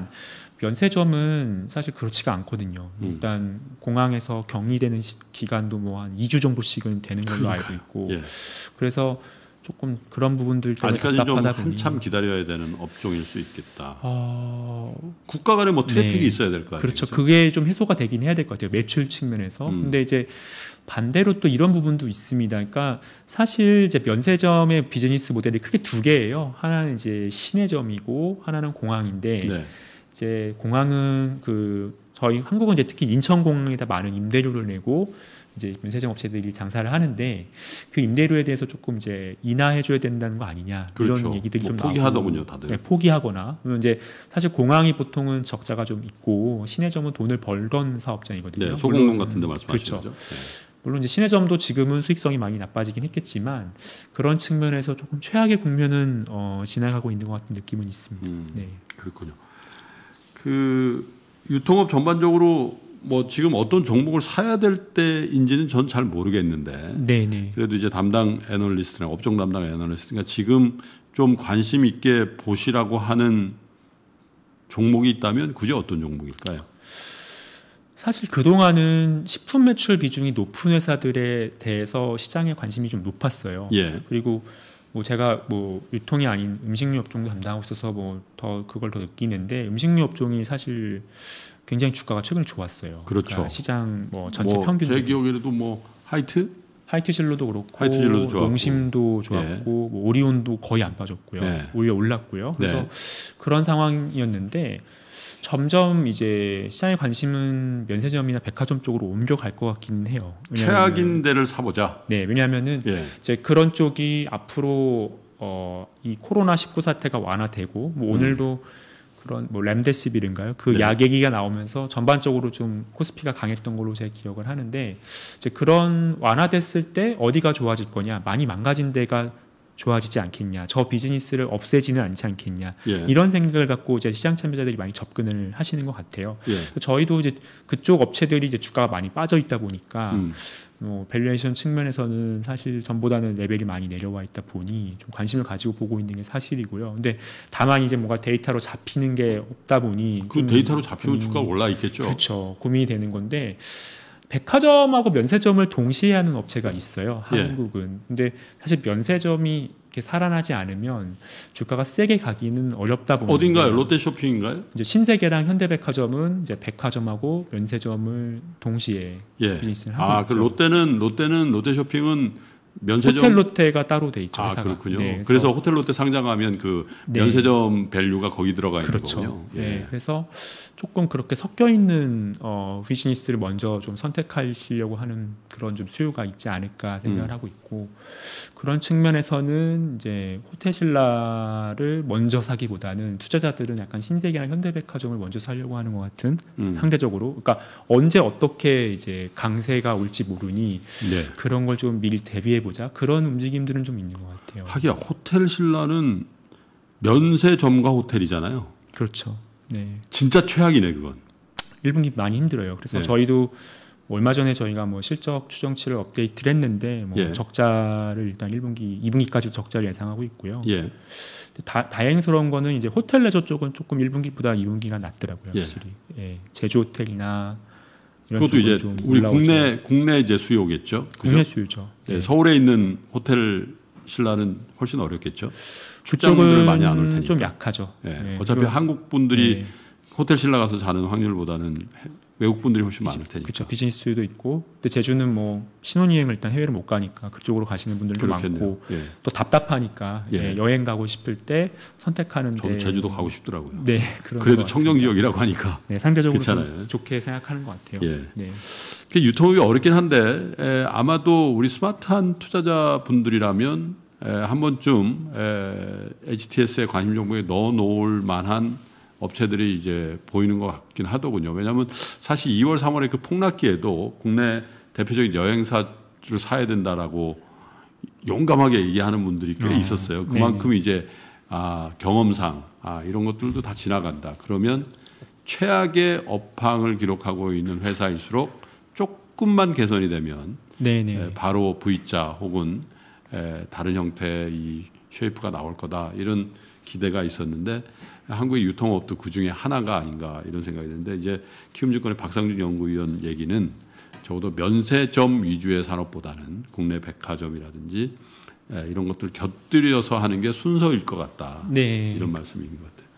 면세점은 사실 그렇지가 않거든요. 음. 일단 공항에서 격리되는 시, 기간도 뭐 한 이 주 정도씩은 되는 걸로 그러니까요. 알고 있고, 예. 그래서 조금 그런 부분들 때문에 아직까지 좀 한참 기다려야 되는 업종일 수 있겠다. 어... 국가 간에 뭐 트래픽이 네. 있어야 될 거 아니에요? 그렇죠. 그게 좀 해소가 되긴 해야 될 것 같아요. 매출 측면에서. 음. 근데 이제 반대로 또 이런 부분도 있습니다. 그러니까 사실 이제 면세점의 비즈니스 모델이 크게 두 개예요. 하나는 이제 시내점이고 하나는 공항인데 네. 이제 공항은 그 저희 한국은 이제 특히 인천공항에다 많은 임대료를 내고 이제 면세점 업체들이 장사를 하는데 그 임대료에 대해서 조금 이제 인하해줘야 된다는 거 아니냐 그렇죠. 이런 얘기들이 뭐 좀 포기하더군요, 나오고, 다들. 네, 포기하거나 이제 사실 공항이 보통은 적자가 좀 있고 신해점은 돈을 벌던 사업장이거든요. 네, 소공농 같은데 말씀하시는 그렇죠. 거죠. 네. 물론 이제 신해점도 지금은 수익성이 많이 나빠지긴 했겠지만 그런 측면에서 조금 최악의 국면은 어, 지나가고 있는 것 같은 느낌은 있습니다. 음, 네. 그렇군요. 그 유통업 전반적으로 뭐 지금 어떤 종목을 사야 될 때인지는 전 잘 모르겠는데, 네네. 그래도 이제 담당 애널리스트나 업종 담당 애널리스트가 지금 좀 관심 있게 보시라고 하는 종목이 있다면 굳이 어떤 종목일까요? 사실 그동안은 식품 매출 비중이 높은 회사들에 대해서 시장에 관심이 좀 높았어요. 예. 그리고 뭐 제가 뭐 유통이 아닌 음식료 업종도 담당하고 있어서 뭐 더 그걸 더 느끼는데 음식료 업종이 사실 굉장히 주가가 최근에 좋았어요. 그렇죠. 그러니까 시장 뭐 전체 뭐 평균 제 기억에도 뭐 하이트, 하이트진로도 그렇고 하이트 진로도 좋았고. 농심도 좋았고 예. 뭐 오리온도 거의 안 빠졌고요. 예. 오히려 올랐고요. 그래서 네. 그런 상황이었는데 점점 이제 시장의 관심은 면세점이나 백화점 쪽으로 옮겨갈 것 같기는 해요. 최악인 데를 사보자. 네, 왜냐하면은 예. 이제 그런 쪽이 앞으로 어, 이 코로나 십구 사태가 완화되고 뭐 오늘도 그런 뭐 렘데시빌인가요? 그 네. 약 얘기가 나오면서 전반적으로 좀 코스피가 강했던 걸로 제가 기억을 하는데 이제 그런 완화됐을 때 어디가 좋아질 거냐? 많이 망가진 데가 좋아지지 않겠냐, 저 비즈니스를 없애지는 않지 않겠냐, 예. 이런 생각을 갖고 이제 시장 참여자들이 많이 접근을 하시는 것 같아요. 예. 저희도 이제 그쪽 업체들이 이제 주가가 많이 빠져 있다 보니까 음. 뭐 밸류에이션 측면에서는 사실 전보다는 레벨이 많이 내려와 있다 보니 좀 관심을 가지고 보고 있는 게 사실이고요. 근데 다만 이제 뭔가 데이터로 잡히는 게 없다 보니 그 좀 데이터로 잡히면 고민이- 주가가 올라 있겠죠. 그렇죠. 고민이 되는 건데. 백화점하고 면세점을 동시에 하는 업체가 있어요. 예. 한국은. 근데 사실 면세점이 이렇게 살아나지 않으면 주가가 세게 가기는 어렵다 보니까 어딘가요? 롯데쇼핑인가요? 이제 신세계랑 현대백화점은 이제 백화점하고 면세점을 동시에 예. 비즈니스를 하고 아, 있죠. 그 롯데는 롯데는 롯데쇼핑은 면세점 호텔 롯데가 따로 돼 있죠. 아, 회사가. 그렇군요. 네, 그래서 호텔 롯데 상장하면 그 네. 면세점 밸류가 거기 들어가 있는 그렇죠. 거군요. 예. 네, 그래서 조금 그렇게 섞여 있는 어, 비즈니스를 먼저 좀 선택하시려고 하는 그런 좀 수요가 있지 않을까 생각을 음. 하고 있고 그런 측면에서는 이제 호텔신라를 먼저 사기보다는 투자자들은 약간 신세계랑 현대백화점을 먼저 사려고 하는 것 같은 음. 상대적으로 그러니까 언제 어떻게 이제 강세가 올지 모르니 네. 그런 걸 좀 미리 대비해 보자 그런 움직임들은 좀 있는 것 같아요. 하기야 호텔 신라는 면세점과 호텔이잖아요. 그렇죠. 네. 진짜 최악이네 그건. 일 분기 많이 힘들어요. 그래서 네. 저희도 얼마 전에 저희가 뭐 실적 추정치를 업데이트를 했는데 뭐 예. 적자를 일단 일 분기, 이 분기까지도 적자를 예상하고 있고요. 예. 다, 다행스러운 거는 이제 호텔 레저 쪽은 조금 일 분기보다 이 분기가 낫더라고요. 예. 확실히. 예. 제주 호텔이나 이런 그것도 쪽은 이제 좀 우리 올라오죠. 국내 국내 이제 수요겠죠. 국내 그죠? 수요죠. 네. 네. 서울에 있는 호텔 신라는 훨씬 어렵겠죠. 출장분들 그쪽은 많이 안 올 테니까. 좀 약하죠. 예. 예. 어차피 그리고- 한국 분들이 예. 호텔 신라 가서 자는 확률보다는 외국 분들이 훨씬 많을 테니까. 그렇죠. 비즈니스 수요도 있고, 근데 제주는 뭐 신혼여행을 일단 해외를 못 가니까 그쪽으로 가시는 분들도 그렇겠네요. 많고, 예. 또 답답하니까 예. 예, 여행 가고 싶을 때 선택하는데. 저도 제주도 가고 싶더라고요. 네, 그런 그래도 것 청정 같습니다. 지역이라고 하니까. 네, 상대적으로 좀 그렇잖아요. 좋게 생각하는 것 같아요. 예. 네, 그 유통이 어렵긴 한데 에, 아마도 우리 스마트한 투자자 분들이라면 에, 한 번쯤 에, 에이치티에스의 관심 종목에 넣어 놓을 만한 업체들이 이제 보이는 것 같긴 하더군요. 왜냐하면 사실 이월, 삼월에 그 폭락기에도 국내 대표적인 여행사를 사야 된다라고 용감하게 얘기하는 분들이 꽤 어, 있었어요. 그만큼 네네. 이제 아, 경험상 아, 이런 것들도 다 지나간다. 그러면 최악의 업황을 기록하고 있는 회사일수록 조금만 개선이 되면 에, 바로 V자 혹은 에, 다른 형태의 이 쉐이프가 나올 거다. 이런 기대가 있었는데 한국의 유통업도 그 중에 하나가 아닌가 이런 생각이 드는데 이제 키움증권의 박상준 연구위원 얘기는 적어도 면세점 위주의 산업보다는 국내 백화점이라든지 이런 것들 곁들여서 하는 게 순서일 것 같다. 네. 이런 말씀인 것 같아요.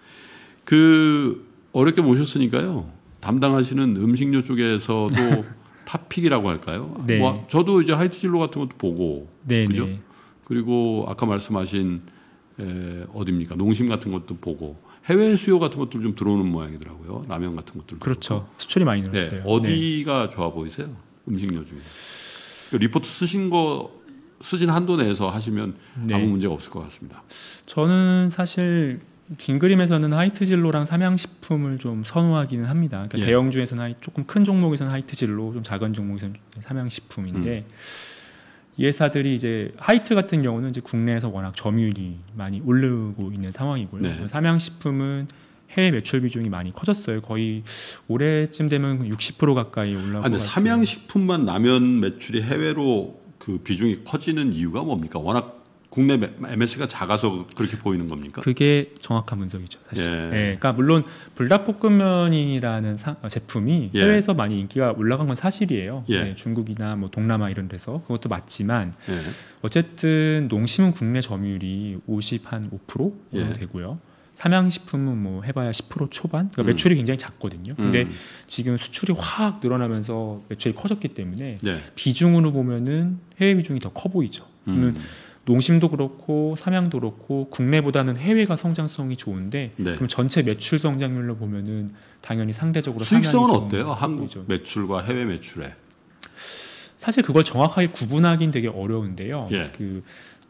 그 어렵게 모셨으니까요. 담당하시는 음식료 쪽에서도 탑픽이라고 할까요? 네. 뭐 저도 이제 하이트진로 같은 것도 보고 네. 그죠? 네. 그리고 아까 말씀하신 에, 어디입니까? 농심 같은 것도 보고 해외 수요 같은 것들 좀 들어오는 모양이더라고요. 라면 같은 것들. 그렇죠. 수출이 많이 늘었어요. 네. 어디가 네. 좋아 보이세요? 음식료 중에. 그 리포트 쓰신 거 쓰신 한도 내에서 하시면 네. 아무 문제가 없을 것 같습니다. 저는 사실 긴 그림에서는 하이트 진로랑 삼양식품을 좀 선호하기는 합니다. 그러니까 예. 대형주에서는 조금 큰 종목에서는 하이트 진로, 좀 작은 종목에서는 삼양식품인데 음. 이 회사들이 이제 하이트 같은 경우는 이제 국내에서 워낙 점유율이 많이 오르고 있는 상황이고요. 네. 삼양식품은 해외 매출 비중이 많이 커졌어요. 거의 올해쯤 되면 육십 퍼센트 가까이 올라가고. 근데 삼양식품만 라면 매출이 해외로 그 비중이 커지는 이유가 뭡니까? 워낙 국내 엠에스가 작아서 그렇게 보이는 겁니까? 그게 정확한 분석이죠, 사실. 예. 예, 그러니까 물론 불닭볶음면이라는 사, 제품이 예. 해외에서 많이 인기가 올라간 건 사실이에요. 예. 예, 중국이나 뭐 동남아 이런 데서 그것도 맞지만 예. 어쨌든 농심은 국내 점유율이 오십 한 오 퍼센트 정도 예. 되고요. 삼양식품은 뭐 해봐야 십 퍼센트 초반. 그러니까 음. 매출이 굉장히 작거든요. 근데 음. 지금 수출이 확 늘어나면서 매출이 커졌기 때문에 예. 비중으로 보면은 해외 비중이 더 커 보이죠. 음. 농심도 그렇고 삼양도 그렇고 국내보다는 해외가 성장성이 좋은데 네. 그럼 전체 매출 성장률로 보면은 당연히 상대적으로 수익성은 어때요? 한국 매출과 해외 매출에? 사실 그걸 정확하게 구분하기는 되게 어려운데요. 예. 그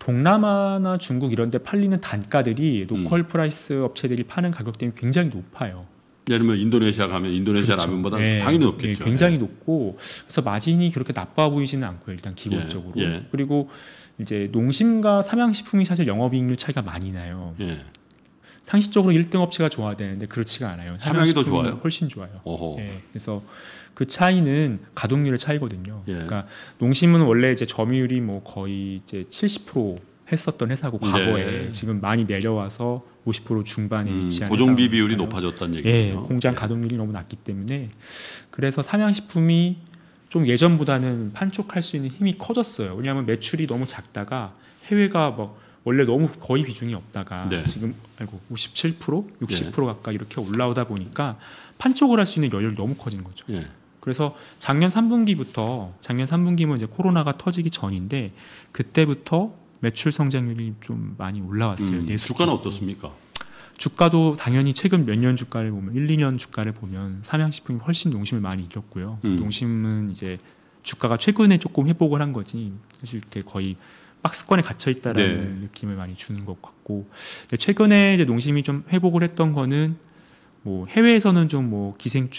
동남아나 중국 이런 데 팔리는 단가들이 로컬 음. 프라이스 업체들이 파는 가격 대비 굉장히 높아요. 예를 들면 인도네시아 가면 인도네시아 그렇죠. 라면보다 네. 당연히 높겠죠. 네. 굉장히 예. 높고 그래서 마진이 그렇게 나빠 보이지는 않고요. 일단 기본적으로. 예. 예. 그리고 이제 농심과 삼양식품이 사실 영업이익률 차이가 많이 나요. 예. 상식적으로 일 등 업체가 좋아야 되는데 그렇지가 않아요. 삼양이 더 좋아요? 훨씬 좋아요. 예. 그래서 그 차이는 가동률의 차이거든요. 예. 그러니까 농심은 원래 이제 점유율이 뭐 거의 이제 칠십 퍼센트 했었던 회사고 과거에 예. 지금 많이 내려와서 오십 퍼센트 중반에 음, 위치한 고정비 비율이 높아졌다는 얘기예요. 예, 공장 가동률이 너무 낮기 때문에 그래서 삼양식품이 좀 예전보다는 판촉할 수 있는 힘이 커졌어요. 왜냐하면 매출이 너무 작다가 해외가 뭐 원래 너무 거의 비중이 없다가 네. 지금 아이고 오십칠 퍼센트, 육십 퍼센트 예. 가까이 이렇게 올라오다 보니까 판촉을 할 수 있는 여력이 너무 커진 거죠. 예. 그래서 작년 삼 분기부터 작년 삼 분기면 이제 코로나가 터지기 전인데 그때부터 매출 성장률이 좀 많이 올라왔어요. 음, 주가는 어떻습니까? 주가도 당연히 최근 몇 년 주가를 보면 일, 이 년 주가를 보면 삼양식품이 훨씬 농심을 많이 이겼고요. 음. 농심은 이제 주가가 최근에 조금 회복을 한 거지 사실 이렇게 거의 박스권에 갇혀 있다라는 네. 느낌을 많이 주는 것 같고 최근에 이제 농심이 좀 회복을 했던 거는 뭐 해외에서는 좀 뭐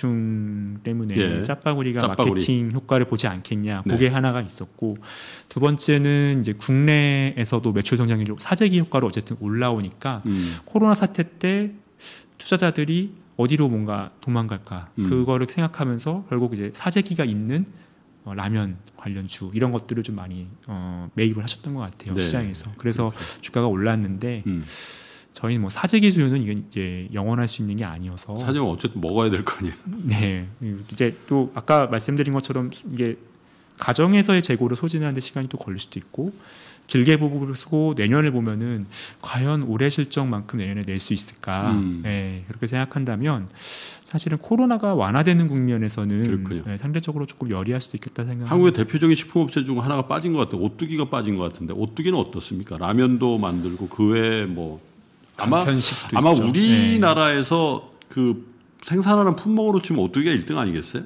기생충 때문에 예. 짜파구리가 짜파구리. 마케팅 효과를 보지 않겠냐 그게 네. 하나가 있었고 두 번째는 이제 국내에서도 매출 성장률이 사재기 효과로 어쨌든 올라오니까 음. 코로나 사태 때 투자자들이 어디로 뭔가 도망갈까 음. 그거를 생각하면서 결국 이제 사재기가 있는 어, 라면 관련주 이런 것들을 좀 많이 어, 매입을 하셨던 것 같아요. 네. 시장에서. 그래서 그렇죠. 주가가 올랐는데 음. 저희는 뭐 사재기 수요는 이게 이제 영원할 수 있는 게 아니어서 사재는 어쨌든 먹어야 될 거 아니에요. 네, 이제 또 아까 말씀드린 것처럼 이게 가정에서의 재고를 소진하는데 시간이 또 걸릴 수도 있고 길게 보고 쓰고 내년을 보면은 과연 올해 실적만큼 내년에 낼 수 있을까? 음. 네, 그렇게 생각한다면 사실은 코로나가 완화되는 국면에서는 네, 상대적으로 조금 유리할 수도 있겠다 생각합니다. 한국의 대표적인 식품업체 중 하나가 빠진 것 같아요. 오뚜기가 빠진 것 같은데 오뚜기는 어떻습니까? 라면도 만들고 그 외에 뭐 아마 아마 있죠. 우리나라에서 네. 그 생산하는 품목으로 치면 오뚜기가 일 등 아니겠어요?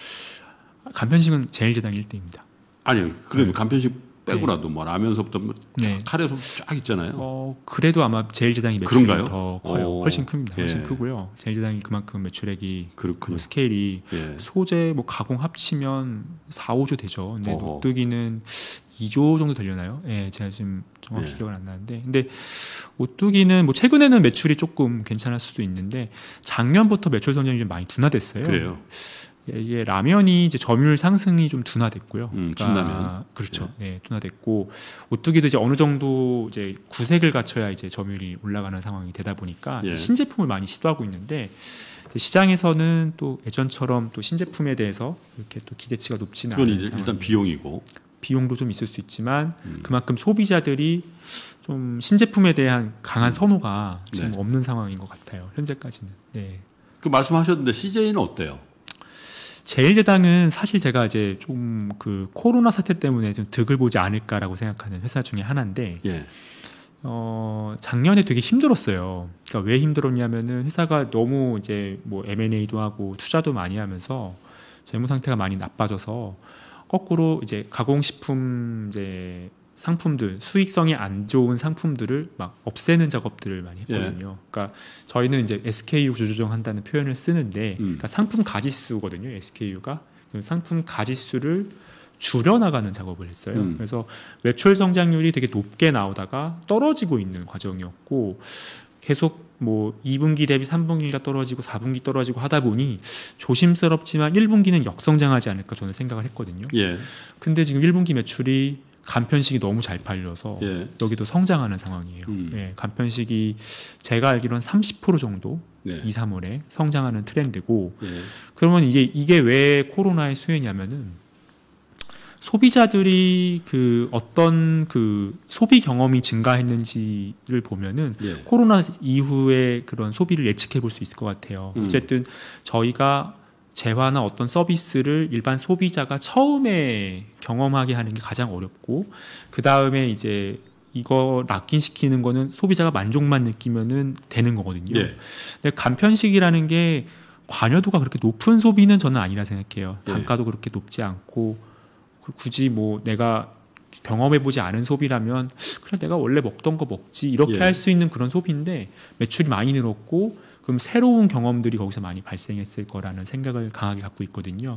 간편식은 제일제당 일 등입니다. 아니요, 그래도 네. 간편식 빼고라도 네. 뭐 라면서부터 뭐 네. 카레도 쫙 있잖아요. 어 그래도 아마 제일제당이 매출이 그런가요? 더 커요. 오. 훨씬 큽니다. 훨씬 예. 크고요. 제일제당이 그만큼 매출액이 뭐 스케일이 예. 소재 뭐 가공 합치면 사, 오조 되죠. 근데 어허. 오뚜기는 이조 정도 되려나요? 예, 제가 지금 정확히 예. 기억은 안 나는데, 근데 오뚜기는 뭐 최근에는 매출이 조금 괜찮을 수도 있는데 작년부터 매출 성장이 좀 많이 둔화됐어요. 그래요. 이게 라면이 이제 점유율 상승이 좀 둔화됐고요. 음, 진라면 그렇죠. 네. 네, 둔화됐고 오뚜기도 이제 어느 정도 이제 구색을 갖춰야 이제 점유율이 올라가는 상황이 되다 보니까 예. 신제품을 많이 시도하고 있는데 시장에서는 또 예전처럼 또 신제품에 대해서 이렇게 또 기대치가 높지는 않은 상황. 일단 비용이고 비용도 좀 있을 수 있지만 음. 그만큼 소비자들이 좀 신제품에 대한 강한 선호가 지금 네. 없는 상황인 것 같아요. 현재까지는. 네. 그 말씀하셨는데 씨제이는 어때요? 제일제당은 사실 제가 이제 좀 그 코로나 사태 때문에 좀 득을 보지 않을까라고 생각하는 회사 중에 하나인데, 예. 어, 작년에 되게 힘들었어요. 그러니까 왜 힘들었냐면은 회사가 너무 이제 뭐 엠 앤 에이도 하고 투자도 많이 하면서 재무 상태가 많이 나빠져서 거꾸로 이제 가공식품 이제 상품들, 수익성이 안 좋은 상품들을 막 없애는 작업들을 많이 했거든요. 예. 그러니까 저희는 이제 에스케이유 구조조정한다는 표현을 쓰는데, 음. 그러니까 상품 가지수거든요. 에스케이유가 상품 가지수를 줄여나가는 작업을 했어요. 음. 그래서 매출 성장률이 되게 높게 나오다가 떨어지고 있는 과정이었고, 계속 뭐 이 분기 대비 삼 분기가 떨어지고 사 분기 떨어지고 하다 보니 조심스럽지만 일 분기는 역성장하지 않을까 저는 생각을 했거든요. 예. 근데 지금 일 분기 매출이 간편식이 너무 잘 팔려서 예. 여기도 성장하는 상황이에요. 음. 예, 간편식이 제가 알기로는 삼십 퍼센트 정도 네. 이, 삼월에 성장하는 트렌드고 예. 그러면 이게 이게 왜 코로나의 수혜냐면은 소비자들이 그 어떤 그 소비 경험이 증가했는지를 보면은 예. 코로나 이후에 그런 소비를 예측해 볼 수 있을 것 같아요. 음. 어쨌든 저희가 재화나 어떤 서비스를 일반 소비자가 처음에 경험하게 하는 게 가장 어렵고, 그 다음에 이제 이거 락인시키는 거는 소비자가 만족만 느끼면은 되는 거거든요. 네. 근데 간편식이라는 게 관여도가 그렇게 높은 소비는 저는 아니라 생각해요. 단가도 네. 그렇게 높지 않고, 굳이 뭐 내가 경험해보지 않은 소비라면 그래 내가 원래 먹던 거 먹지 이렇게 네. 할 수 있는 그런 소비인데 매출이 많이 늘었고, 그럼 새로운 경험들이 거기서 많이 발생했을 거라는 생각을 강하게 갖고 있거든요.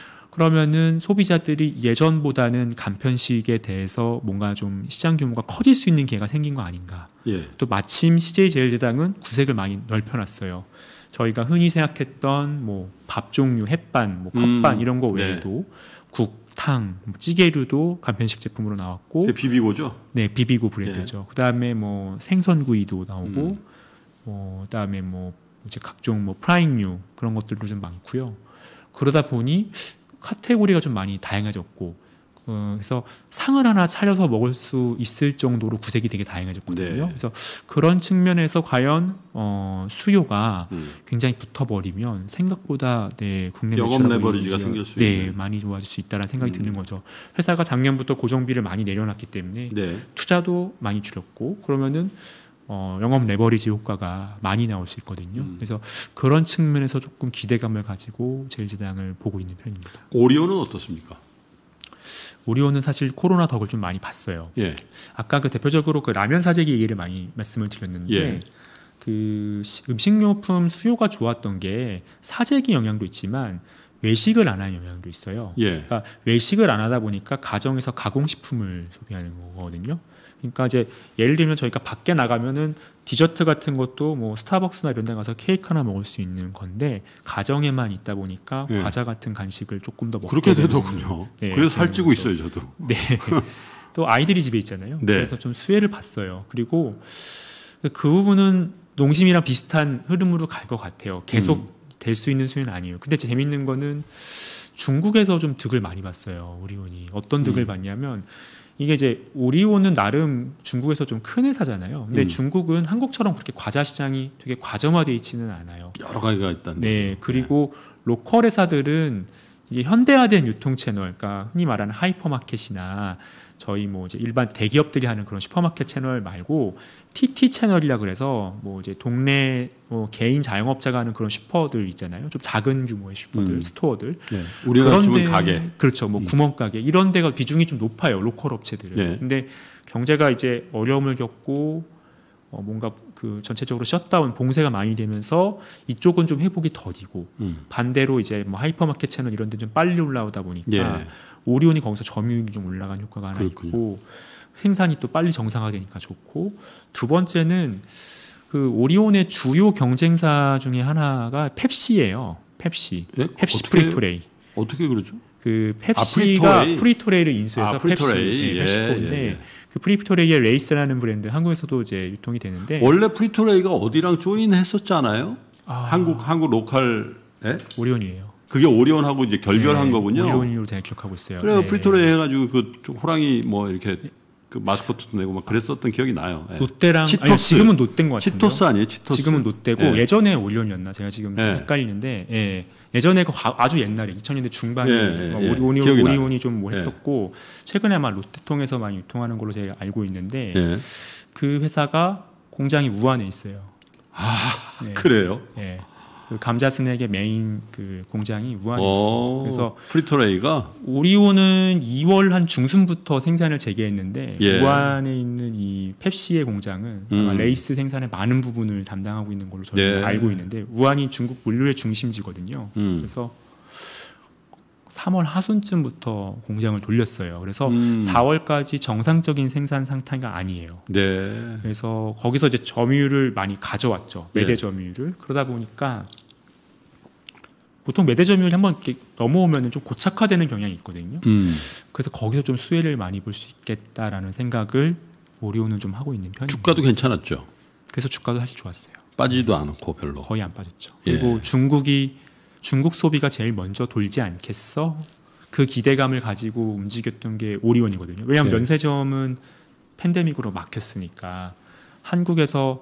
그러면은 소비자들이 예전보다는 간편식에 대해서 뭔가 좀 시장 규모가 커질 수 있는 기회가 생긴 거 아닌가. 예. 또 마침 씨제이제일제당은 구색을 많이 넓혀놨어요. 저희가 흔히 생각했던 뭐 밥 종류, 햇반, 뭐 컵반 음, 이런 거 외에도 네. 국, 탕, 뭐 찌개류도 간편식 제품으로 나왔고. 비비고죠? 네, 비비고 브랜드죠. 예. 그다음에 뭐 생선구이도 나오고. 음. 뭐 그다음에 뭐 이제 각종 뭐 프라잉류 그런 것들도 좀 많고요. 그러다 보니 카테고리가 좀 많이 다양해졌고, 어, 그래서 상을 하나 차려서 먹을 수 있을 정도로 구색이 되게 다양해졌거든요. 네. 그래서 그런 측면에서 과연 어, 수요가 음. 굉장히 붙어버리면 생각보다 네, 국내 영업 레버리지가 생길 수 네, 있는 많이 좋아질 수 있다는 생각이 음. 드는 거죠. 회사가 작년부터 고정비를 많이 내려놨기 때문에 네. 투자도 많이 줄였고, 그러면은 어, 영업 레버리지 효과가 많이 나올 수 있거든요. 음. 그래서 그런 측면에서 조금 기대감을 가지고 제일제당을 보고 있는 편입니다. 오리온은 어떻습니까? 오리온은 사실 코로나 덕을 좀 많이 봤어요. 예. 아까 그 대표적으로 그 라면 사재기 얘기를 많이 말씀을 드렸는데 예. 그 음식료품 수요가 좋았던 게 사재기 영향도 있지만 외식을 안 하는 영향도 있어요. 예. 그러니까 외식을 안 하다 보니까 가정에서 가공식품을 소비하는 거거든요. 그러니까 이제 예를 들면 저희가 밖에 나가면은 디저트 같은 것도 뭐 스타벅스나 이런 데 가서 케이크 하나 먹을 수 있는 건데 가정에만 있다 보니까 네. 과자 같은 간식을 조금 더 먹게 그렇게 되더군요. 네, 그래서 살찌고 거죠. 있어요, 저도. 네. 또 아이들이 집에 있잖아요. 네. 그래서 좀 수혜를 봤어요. 그리고 그 부분은 농심이랑 비슷한 흐름으로 갈 것 같아요. 계속 음. 될 수 있는 수혜는 아니에요. 근데 재밌는 거는 중국에서 좀 득을 많이 봤어요. 오리온이. 어떤 득을 음. 봤냐면 이게 이제 오리온은 나름 중국에서 좀 큰 회사잖아요. 근데 음. 중국은 한국처럼 그렇게 과자 시장이 되게 과점화되어 있지는 않아요. 여러 가지가 있다는. 네, 그리고 네. 로컬 회사들은 이게 현대화된 유통 채널, 그러니까 흔히 말하는 하이퍼마켓이나 저희 뭐 이제 일반 대기업들이 하는 그런 슈퍼마켓 채널 말고 티티 채널이라 그래서 뭐 이제 동네 뭐 개인 자영업자가 하는 그런 슈퍼들 있잖아요. 좀 작은 규모의 슈퍼들, 음. 스토어들. 네. 우리나라 치면 가게. 그렇죠. 뭐 음. 구멍가게 이런 데가 비중이 좀 높아요. 로컬 업체들은. 네. 근데 경제가 이제 어려움을 겪고 어 뭔가 그 전체적으로 셧다운 봉쇄가 많이 되면서 이쪽은 좀 회복이 더디고 음. 반대로 이제 뭐 하이퍼마켓 채널 이런 데 좀 빨리 올라오다 보니까 예. 오리온이 거기서 점유율이 좀 올라간 효과가 하나 그렇군요. 있고 생산이 또 빨리 정상화되니까 좋고, 두 번째는 그 오리온의 주요 경쟁사 중에 하나가 펩시예요. 펩시. 예? 펩시 프리토레이. 어떻게 그러죠? 그 펩시가 아, 프리토레이? 프리토레이를 인수해서 아, 프리토레이. 펩시, 네, 예, 펩시코인데 예, 예. 그 프리토레이의 레이스라는 브랜드 한국에서도 이제 유통이 되는데 원래 프리토레이가 어디랑 조인했었잖아요. 아, 한국 한국 로컬에 오리온이에요. 그게 오리온하고 이제 결별한 네, 거군요. 오리온으로 제가 기억하고 있어요. 그래요. 네. 프리토레이 해가지고 그 호랑이 뭐 이렇게 그 마스코트도 내고 막 그랬었던 기억이 나요. 네. 롯데랑 치토스. 아니, 지금은 롯데인 것 같은데요. 치토스 아니에요? 치토스. 지금은 롯데고 네. 예전에 오리온이었나 제가 지금 네. 헷갈리는데 예. 예전에 그 아주 옛날에 이천 년대 중반에 예, 예, 예. 오리온이, 오리온이 좀 뭐 했었고 예. 최근에 아마 롯데 통해서 많이 유통하는 걸로 제가 알고 있는데 예. 그 회사가 공장이 우한에 있어요. 아 네. 그래요? 예. 그 감자 스낵의 메인 그 공장이 우한에 있어요. 그래서 프리토레이가 오리온은 이월 한 중순부터 생산을 재개했는데 예. 우한에 있는 이 펩시의 공장은 음. 아마 레이스 생산의 많은 부분을 담당하고 있는 걸로 저는 예. 알고 있는데 우한이 중국 물류의 중심지거든요. 음. 그래서 삼월 하순쯤부터 공장을 돌렸어요. 그래서 음. 사월까지 정상적인 생산 상태가 아니에요. 네. 그래서 거기서 이제 점유율을 많이 가져왔죠. 매대 예. 점유율을. 그러다 보니까 보통 매대 점유율이 한번 이렇게 넘어오면 좀 고착화되는 경향이 있거든요. 음. 그래서 거기서 좀 수혜를 많이 볼 수 있겠다라는 생각을 오리온은 좀 하고 있는 편이에요. 주가도 괜찮았죠. 그래서 주가도 사실 좋았어요. 빠지지도 않고 별로. 거의 안 빠졌죠. 예. 그리고 중국이 중국 소비가 제일 먼저 돌지 않겠어? 그 기대감을 가지고 움직였던 게 오리온이거든요. 왜냐하면 예. 면세점은 팬데믹으로 막혔으니까 한국에서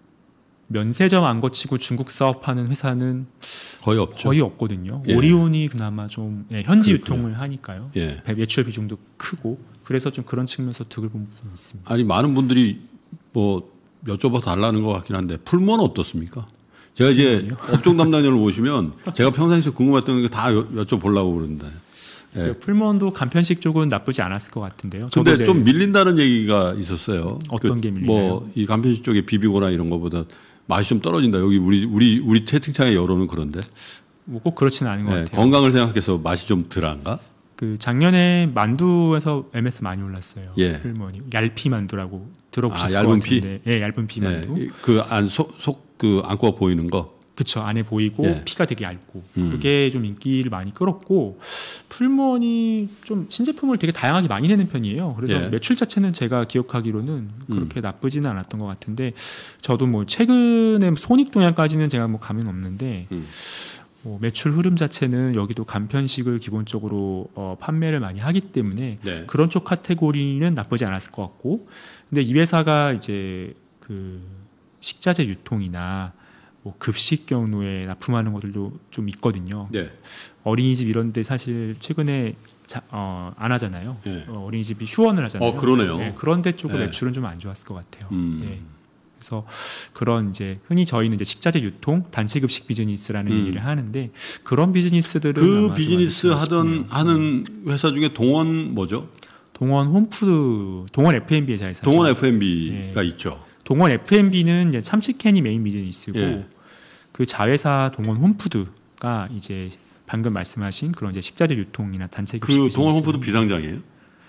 면세점 안 거치고 중국 사업하는 회사는 거의 없죠. 거의 없거든요. 예. 오리온이 그나마 좀 예, 현지 그렇군요. 유통을 하니까요. 예. 매출 비중도 크고 그래서 좀 그런 측면에서 득을 본 부분이 있습니다. 아니 많은 분들이 뭐 여쭤봐 달라는 것 같긴 한데 풀몬은 어떻습니까? 제가 이제 풀몬이요? 업종 담당자를 모시면 제가 평상시에 궁금했던 게 다 여쭤보려고 그러는데. 글쎄요, 예. 풀몬도 간편식 쪽은 나쁘지 않았을 것 같은데요. 근데 저도 좀 밀린다는 얘기가 있었어요. 어떤 게 밀리나요? 뭐이 간편식 쪽에 비비고나 이런 거보다 맛이 좀 떨어진다. 여기 우리 우리 우리 채팅창의 여론은 그런데. 뭐 꼭 그렇지는 않은 것 예, 같아요. 건강을 생각해서 맛이 좀 덜한가? 그 작년에 만두에서 엠에스 많이 올랐어요. 예. 풀몬이 얇피 만두라고 들어보셨을 아, 것 얇은 피? 같은데, 예, 얇은 피 만두. 예, 그안 속 속 그 안고가 보이는 거. 그쵸, 안에 보이고 예. 피가 되게 얇고 음. 그게 좀 인기를 많이 끌었고 풀몬이 좀 신제품을 되게 다양하게 많이 내는 편이에요. 그래서 예. 매출 자체는 제가 기억하기로는 그렇게 음. 나쁘지는 않았던 것 같은데 저도 뭐 최근에 손익동향까지는 제가 뭐 감은 없는데 음. 뭐 매출 흐름 자체는 여기도 간편식을 기본적으로 어, 판매를 많이 하기 때문에 네. 그런 쪽 카테고리는 나쁘지 않았을 것 같고 근데 이 회사가 이제 그 식자재 유통이나 뭐 급식 경로에 납품하는 것들도 좀 있거든요. 네. 어린이집 이런 데 사실 최근에 자, 어, 안 하잖아요. 네. 어, 어린이집이 휴원을 하잖아요. 어, 그러네요. 네, 그런 데 쪽은 네. 매출은 좀 안 좋았을 것 같아요. 음. 네. 그래서 그런 이제 흔히 저희는 이제 식자재 유통, 단체 급식 비즈니스라는 음. 얘기를 하는데 그런 비즈니스들은 그 아마 비즈니스 좀 하던 하는 회사 중에 동원 뭐죠? 동원 홈푸드, 동원 에프앤비의 자회사죠. 동원 에프앤비가 네. 있죠. 동원 에프앤비는 이제 참치캔이 메인 비즈니스고 예. 그 자회사 동원 홈푸드가 이제 방금 말씀하신 그런 이제 식자재 유통이나 단체 급식 그 동원 홈푸드 비상장이에요?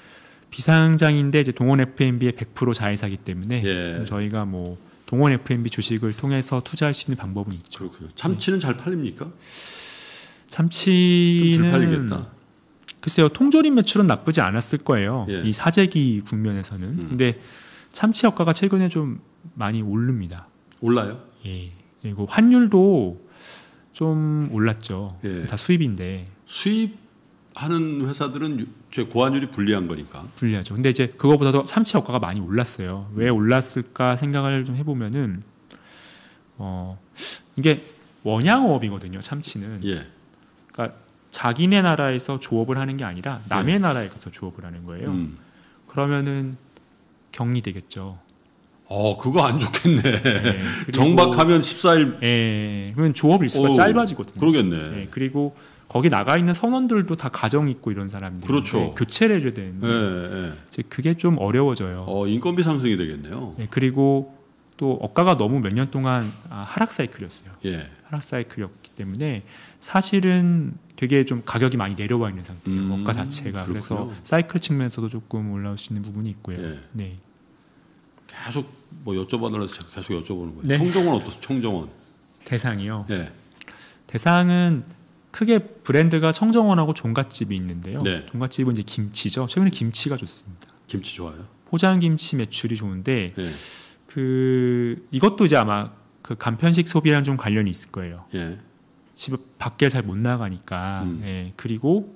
비상장인데 이제 동원 에프앤비의 백 퍼센트 자회사이기 때문에 예. 저희가 뭐 동원 에프앤비 주식을 통해서 투자할 수 있는 방법은 있죠. 그렇군요. 참치는 네. 잘 팔립니까? 참치는 좀 덜 팔리겠다. 글쎄요, 통조림 매출은 나쁘지 않았을 거예요. 예. 이 사재기 국면에서는. 음. 근데 참치 효과가 최근에 좀 많이 오릅니다. 올라요? 예. 그리고 환율도 좀 올랐죠. 예. 다 수입인데. 수입하는 회사들은 제 고환율이 불리한 거니까. 불리하죠. 근데 이제 그거보다도 참치 효과가 많이 올랐어요. 왜 올랐을까 생각을 좀 해보면은 어 이게 원양어업이거든요. 참치는. 예. 그러니까 자기네 나라에서 조업을 하는 게 아니라 남의 예. 나라에 가서 조업을 하는 거예요. 음. 그러면은 격리되겠죠. 어, 그거 안 좋겠네. 네, 정박하면 십사 일. 예, 그러면 조업 일수가 오, 짧아지거든요. 그러겠네. 예, 그리고 거기 나가 있는 선원들도 다 가정 있고 이런 사람들. 그렇죠. 교체를 해줘야 되는데. 예, 예. 이제 그게 좀 어려워져요. 어, 인건비 상승이 되겠네요. 예, 그리고 또 억가가 너무 몇 년 동안 아, 하락 사이클이었어요. 예. 하락 사이클이었기 때문에 사실은 되게 좀 가격이 많이 내려와 있는 상태예요. 음, 억가 자체가. 그렇군요. 그래서 사이클 측면에서도 조금 올라올 수 있는 부분이 있고요. 예. 네. 계속 뭐 여쭤봐달라서 제가 계속 여쭤보는 거예요. 네. 청정원 어떠세요? 청정원. 대상이요. 예. 대상은 크게 브랜드가 청정원하고 종갓집이 있는데요. 네. 종갓집은 이제 김치죠. 최근에 김치가 좋습니다. 김치 좋아요. 포장 김치 매출이 좋은데 예. 그 이것도 이제 아마 그 간편식 소비랑 좀 관련이 있을 거예요. 예. 집 밖에 잘 못 나가니까. 음. 예. 그리고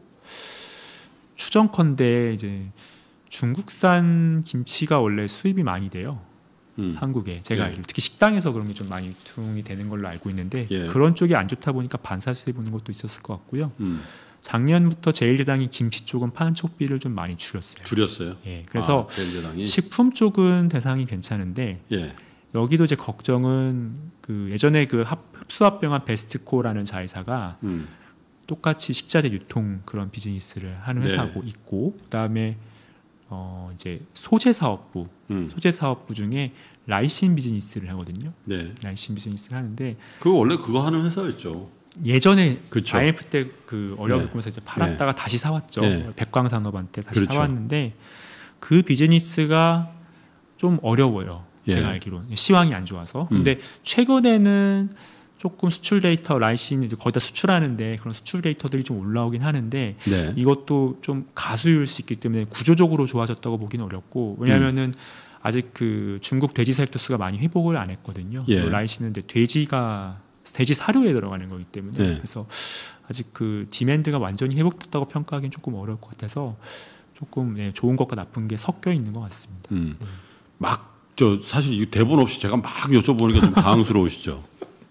추정컨대 이제 중국산 김치가 원래 수입이 많이 돼요. 음. 한국에 제가 예. 특히 식당에서 그런 게 좀 많이 유통이 되는 걸로 알고 있는데 예. 그런 쪽이 안 좋다 보니까 반사수해 보는 것도 있었을 것 같고요. 음. 작년부터 제일제당이 김치 쪽은 판촉비를 좀 많이 줄였어요. 줄였어요? 예. 그래서 아, 제일제당이? 식품 쪽은 대상이 괜찮은데 예. 여기도 제 걱정은 그 예전에 그 합, 흡수합병한 베스트코라는 자회사가 음. 똑같이 식자재 유통 그런 비즈니스를 하는 회사고 네. 있고 그다음에 어 이제 소재 사업부 음. 소재 사업부 중에 라이신 비즈니스를 하거든요. 네. 라이신 비즈니스를 하는데 그 원래 그거 하는 회사였죠. 예전에 그렇죠. 아이엠에프 때 그 어려움을 겪으면서 네. 이제 팔았다가 네. 다시 사왔죠. 네. 백광산업한테 다시 그렇죠. 사왔는데 그 비즈니스가 좀 어려워요. 예. 제가 알기로는 시황이 안 좋아서. 근데 음. 최근에는 조금 수출 데이터 라이신 이제 거의 다 수출하는데 그런 수출 데이터들이 좀 올라오긴 하는데 네. 이것도 좀 가수일 수 있기 때문에 구조적으로 좋아졌다고 보기는 어렵고 왜냐하면은 음. 아직 그 중국 돼지 셀토스가 많이 회복을 안 했거든요. 예. 라이신은 돼지가 돼지 사료에 들어가는 거기 때문에 예. 그래서 아직 그 디맨드가 완전히 회복됐다고 평가하기는 조금 어려울 것 같아서 조금 네, 좋은 것과 나쁜 게 섞여 있는 것 같습니다. 음. 네. 막 저 사실 이 대본 없이 제가 막 여쭤보니까 좀 당황스러우시죠?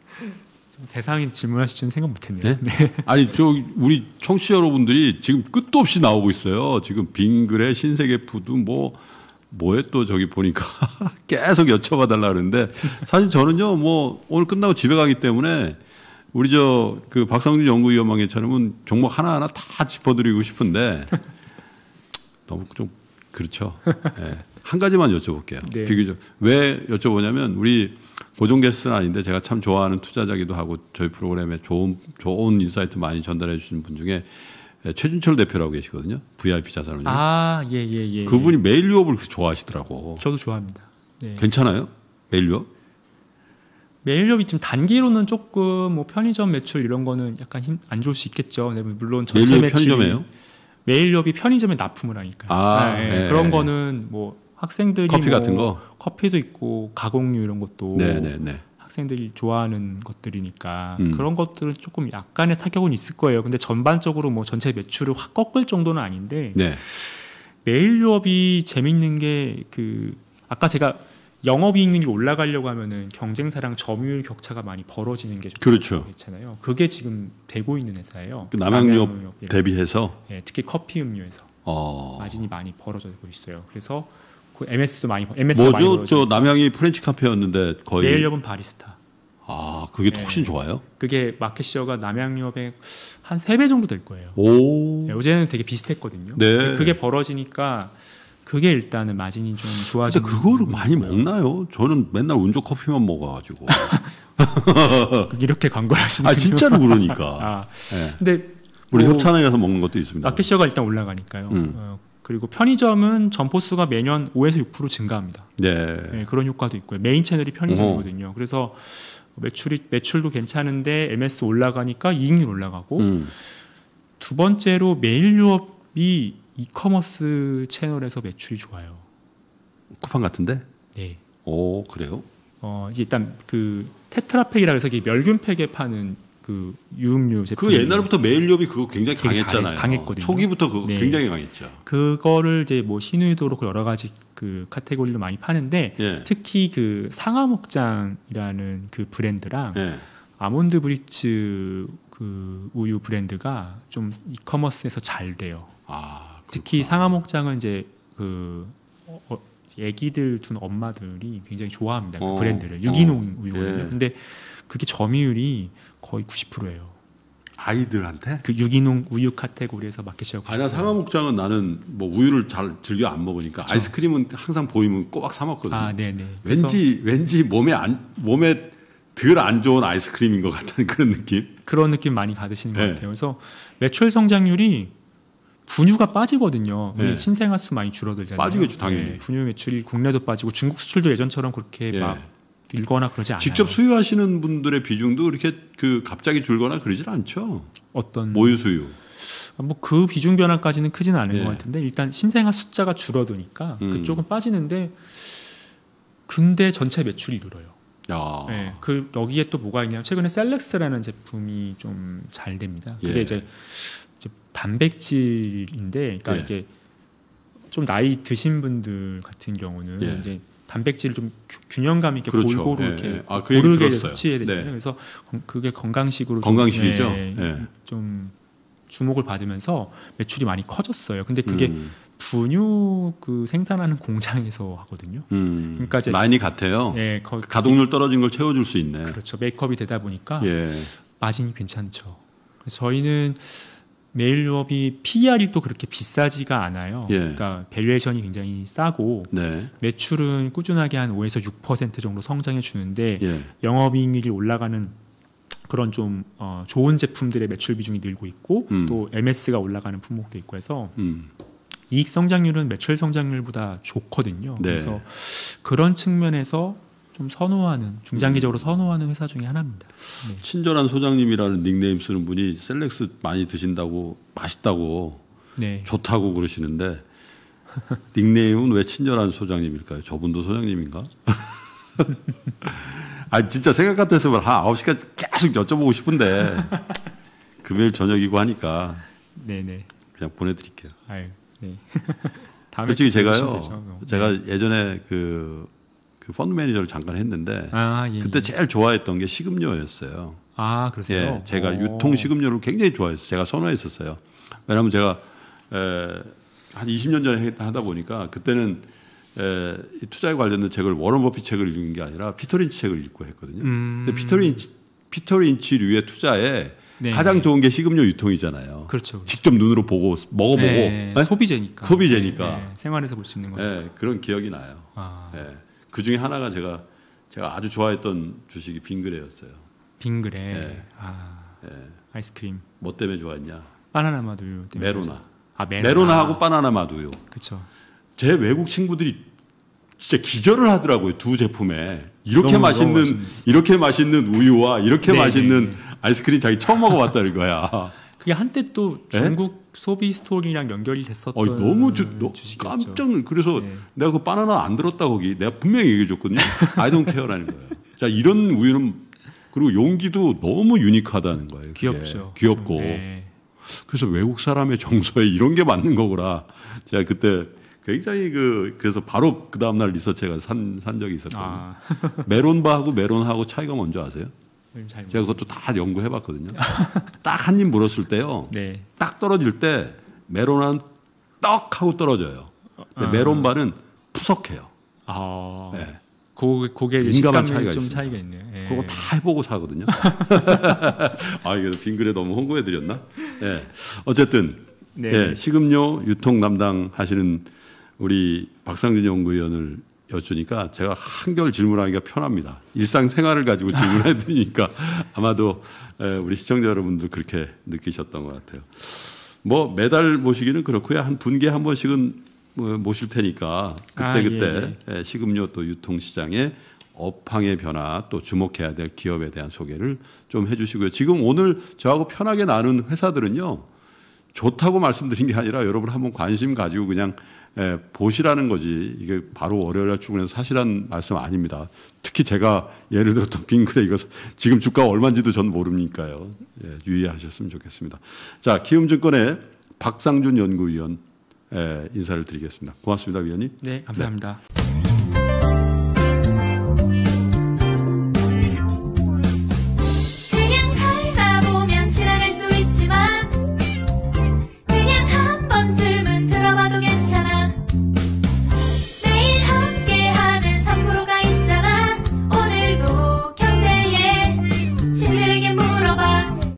대상이 질문하실 줄은 생각 못했네요. 네? 네. 아니 저 우리 청취자 여러분들이 지금 끝도 없이 나오고 있어요. 지금 빙그레, 신세계 푸드 뭐 뭐에 또 저기 보니까 계속 여쭤봐 달라 그러는데 사실 저는요 뭐 오늘 끝나고 집에 가기 때문에 우리 저 그 박상준 연구위원장님처럼은 종목 하나하나 다 짚어드리고 싶은데 너무 좀 그렇죠. 네. 한 가지만 여쭤볼게요. 네. 비교적 왜 여쭤보냐면 우리 고정 게스트는 아닌데 제가 참 좋아하는 투자자기도 하고 저희 프로그램에 좋은 좋은 인사이트 많이 전달해 주시는 분 중에 최준철 대표라고 계시거든요. 브이아이피 자산운용. 아, 예, 예, 예. 그분이 예. 메일 유업을 좋아하시더라고. 저도 좋아합니다. 네. 괜찮아요? 메일 유업? 메일 유업이 지금 단기로는 조금 뭐 편의점 매출 이런 거는 약간 힘, 안 좋을 수 있겠죠. 네, 물론 전체 메일 매출이 편의점이에요? 메일 유업이 편의점에 납품을 하니까요. 아, 네, 네. 그런 거는 뭐 학생들이 커피 뭐 같은 거? 커피도 있고 가공류 이런 것도 네, 네, 네. 학생들이 좋아하는 것들이니까 음. 그런 것들은 조금 약간의 타격은 있을 거예요. 근데 전반적으로 뭐 전체 매출을 확 꺾을 정도는 아닌데 네. 메일 유업이 재밌는 게 그 아까 제가 영업이익률이 올라가려고 하면은 경쟁사랑 점유율 격차가 많이 벌어지는 게 그렇죠. 그렇잖아요. 그게 지금 되고 있는 회사예요. 그 남양유업 대비해서 네, 특히 커피 음료에서 어. 마진이 많이 벌어지고 있어요. 그래서 그 엠에스도 많이 엠에스가 뭐죠? 많이 저 남양이 프렌치 카페였는데 거의 메일 유업은 바리스타. 아, 그게 네. 훨씬 좋아요? 그게 마켓 시어가 남양유업의 한 세 배 정도 될 거예요. 오. 네, 어제는 되게 비슷했거든요. 네. 그게 벌어지니까 그게 일단은 마진이 좀 좋아지는. 근데 그거를 많이 있고요. 먹나요? 저는 맨날 운조 커피만 먹어가지고. 이렇게 광고를 하시는. 아, 진짜로 그러니까. 아, 네. 근데 우리 뭐 협찬에 가서 먹는 것도 있습니다. 마켓 시어가 일단 올라가니까요. 음. 어, 그리고 편의점은 점포수가 매년 오에서 육 퍼센트 증가합니다. 네. 네, 그런 효과도 있고요. 메인 채널이 편의점이거든요. 어. 그래서 매출이 매출도 괜찮은데 엠에스 올라가니까 이익률 올라가고 음. 두 번째로 메일 유업이 이커머스 채널에서 매출이 좋아요. 쿠팡 같은데? 네. 오, 그래요? 어, 이게 일단 그 테트라팩이라 해서 이게 멸균팩에 파는 그 유음료 제품. 그 옛날부터 메일 유업이 그거 굉장히 강했잖아요. 강했거든요. 초기부터 그거 네. 굉장히 강했죠. 그거를 이제 뭐 신의도로 여러 가지 그 카테고리로 많이 파는데 예. 특히 그 상하목장이라는 그 브랜드랑 예. 아몬드 브리츠 그 우유 브랜드가 좀 이커머스에서 잘 돼요. 아, 특히 상하목장은 이제 그 어, 어, 애기들 둔 엄마들이 굉장히 좋아합니다. 그 어. 브랜드를 유기농 어. 우유거든요. 예. 근데 그게 점유율이 거의 구십 퍼센트예요. 아이들한테? 그 유기농 우유 카테고리에서 마켓시어. 아니야, 상하목장은 나는 뭐 우유를 잘 즐겨 안 먹으니까 그렇죠. 아이스크림은 항상 보이면 꼬박 사 먹거든요. 아, 네네. 왠지 왠지 몸에 안 몸에 덜 안 좋은 아이스크림인 것 같다는 그런 느낌. 그런 느낌 많이 받으시는 네. 것 같아요. 그래서 매출 성장률이 분유가 빠지거든요. 네. 신생아 수 많이 줄어들잖아요. 빠지겠죠, 당연히. 네. 분유 매출이 국내도 빠지고 중국 수출도 예전처럼 그렇게 네. 막 일거나 그러지 않아요. 직접 수유하시는 분들의 비중도 이렇게 그 갑자기 줄거나 그러질 않죠. 어떤 모유 수유. 뭐 그 비중 변화까지는 크지는 않은 예. 것 같은데 일단 신생아 숫자가 줄어드니까 음. 그쪽은 빠지는데 근데 전체 매출이 늘어요. 야. 네, 그 여기에 또 뭐가 있냐면 최근에 셀렉스라는 제품이 좀 잘 됩니다. 그게 예. 이제, 이제 단백질인데, 그러니까 예. 이게 좀 나이 드신 분들 같은 경우는 예. 이제 단백질을 좀 균형감 있게 그렇죠. 골고루 예. 이렇게 아, 그 고르게 섭취해야 되잖아요. 네. 그래서 그게 건강식으로 건강식이죠. 좀, 예, 예. 좀 주목을 받으면서 매출이 많이 커졌어요. 근데 그게 음. 분유 그 생산하는 공장에서 하거든요. 음, 그러니까 이제 라인이 같아요. 예, 거, 가동률 떨어진 걸 채워줄 수 있네. 그렇죠. 메이크업이 되다 보니까 예. 마진이 괜찮죠. 그래서 저희는 메일유업이 피이알이 또 그렇게 비싸지가 않아요. 예. 그러니까 밸류에이션이 굉장히 싸고 네. 매출은 꾸준하게 한 오에서 육 퍼센트 정도 성장해 주는데 예. 영업이익률이 올라가는 그런 좀 어, 좋은 제품들의 매출 비중이 늘고 있고 음. 또 엠에스가 올라가는 품목도 있고 해서 음. 이익 성장률은 매출 성장률보다 좋거든요. 네. 그래서 그런 측면에서 좀 선호하는 중장기적으로 선호하는 회사 중에 하나입니다. 네. 친절한 소장님이라는 닉네임 쓰는 분이 셀렉스 많이 드신다고 맛있다고 네. 좋다고 그러시는데 닉네임은 왜 친절한 소장님일까요? 저분도 소장님인가? 아 진짜 생각 같았으면 한 아홉 시까지 계속 여쭤보고 싶은데 금요일 저녁이고 하니까 네네. 그냥 보내드릴게요. 아유, 네. 솔직히 제가요, 되죠, 제가 네. 예전에 그, 그 펀드 매니저를 잠깐 했는데 아, 예, 그때 예. 제일 좋아했던 게 식음료였어요. 아 그러세요? 예, 제가 오. 유통 식음료를 굉장히 좋아했어요. 제가 선호했었어요. 왜냐하면 제가 에, 한 이십 년 전에 하다 보니까 그때는 에, 이 투자에 관련된 책을 워런 버핏 책을 읽은 게 아니라 피터 린치 책을 읽고 했거든요. 음. 근데 피터 린치, 피터 린치류의 투자에 네, 가장 네. 좋은 게 식음료 유통이잖아요. 그렇죠. 직접 눈으로 보고 먹어보고 네, 네? 소비재니까. 소비재니까. 네, 네. 생활에서 볼 수 있는 거예요. 네, 그런 기억이 나요. 아, 네. 그 중에 하나가 제가 제가 아주 좋아했던 주식이 빙그레였어요. 빙그레. 네. 아, 네. 아이스크림. 뭐 때문에 좋아했냐? 바나나 마두유 때문에. 메로나. 아, 메로나. 메로나하고 바나나 마두유. 그렇죠. 제 외국 친구들이 진짜 기절을 하더라고요. 두 제품에 이렇게 너무, 맛있는 너무 이렇게 맛있는 우유와 이렇게 네, 맛있는 네. 아이스크림 자기 처음 먹어봤다는 거야. 그게 한때 또 네? 중국 소비 스토리랑 연결이 됐었던 어, 너무 주, 너, 주식이었죠. 깜짝 놀. 그래서 네. 내가 그 바나나 안 들었다 거기 내가 분명히 얘기해줬거든요. I don't care라는 거예요. 자 이런 우유는 그리고 용기도 너무 유니크하다는 거예요. 그게. 귀엽죠. 귀엽고. 네. 그래서 외국 사람의 정서에 이런 게 맞는 거구나. 제가 그때 굉장히 그 그래서 바로 그 다음 날 리서치가 산, 산 적이 있었거든요. 아. 메론바하고 메론하고 차이가 뭔지 아세요? 잘 제가 그것도 다 연구해봤거든요. 딱 한 입 물었을 때요. 네. 딱 떨어질 때 메론은 떡 하고 떨어져요. 근데 아. 메론바는 푸석해요. 아. 네. 고, 고게 민감한 식감이 차이가 좀 있습니다. 차이가 있네요. 예. 그거 다 해보고 사거든요. 아 이게 빙그레 너무 홍보해드렸나? 예. 어쨌든 네. 예, 식음료 유통 담당하시는 우리 박상준 연구위원을 여쭈니까 제가 한결 질문하기가 편합니다. 일상생활을 가지고 질문해 드리니까 아마도 우리 시청자 여러분도 그렇게 느끼셨던 것 같아요. 뭐 매달 모시기는 그렇고요. 한 분기에 한 번씩은 모실 테니까 그때그때 아, 그때 예, 예. 식음료 또 유통시장의 업황의 변화 또 주목해야 될 기업에 대한 소개를 좀 해주시고요. 지금 오늘 저하고 편하게 나눈 회사들은요. 좋다고 말씀드린 게 아니라 여러분 한번 관심 가지고 그냥 예, 보시라는 거지. 이게 바로 월요일날 출근해서 사실한 말씀 아닙니다. 특히 제가 예를 들었던 빙그레 이거 지금 주가 얼마인지도 전 모르니까요. 예, 유의하셨으면 좋겠습니다. 자, 키움증권의 박상준 연구위원 예, 인사를 드리겠습니다. 고맙습니다, 위원님. 네, 감사합니다. 네.